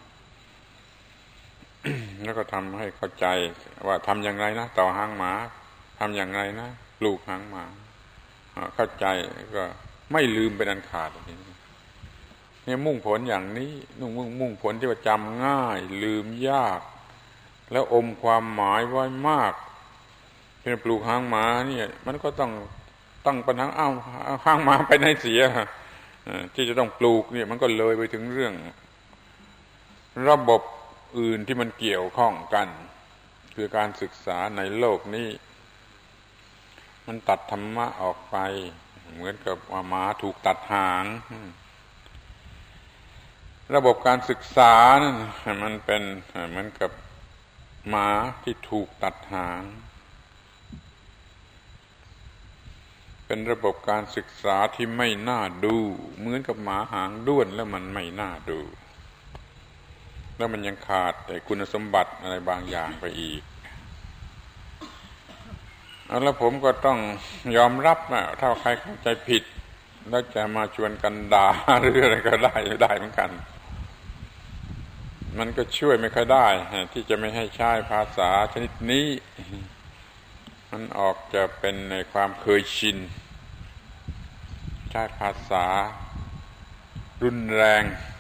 แล้วก็ทำให้เข้าใจว่าทำอย่างไรนะต่อหางหมาทำอย่างไรนะปลูกหางหมาเข้าใจก็ไม่ลืมเป็นอันขาดนี่มุ่งผลอย่างนี้มุ่งมุ่งมุ่งผลที่ว่าจำง่ายลืมยากแล้วอมความหมายไว้มากเป็นปลูกหางหมาเนี่ยมันก็ต้องตั้งปัญหาอ้าวหางหมาไปไหนเสียที่จะต้องปลูกเนี่ยมันก็เลยไปถึงเรื่องระบบอื่นที่มันเกี่ยวข้องกันคือการศึกษาในโลกนี้มันตัดธรรมะออกไปเหมือนกับว่าหมาถูกตัดหางระบบการศึกษานั่นมันเป็นเหมือนกับหมาที่ถูกตัดหางเป็นระบบการศึกษาที่ไม่น่าดูเหมือนกับหมาหางด้วนแล้วมันไม่น่าดูแล้วมันยังขาดแต่คุณสมบัติอะไรบางอย่างไปอีกแล้วผมก็ต้องยอมรับนะถ้าใครเข้าใจผิดแล้วจะมาชวนกันด่าหรืออะไรก็ได้ได้เหมือนกันมันก็ช่วยไม่ค่อยได้ที่จะไม่ให้ใช้ภาษาชนิดนี้มันออกจะเป็นในความเคยชินใช้ภาษารุนแรง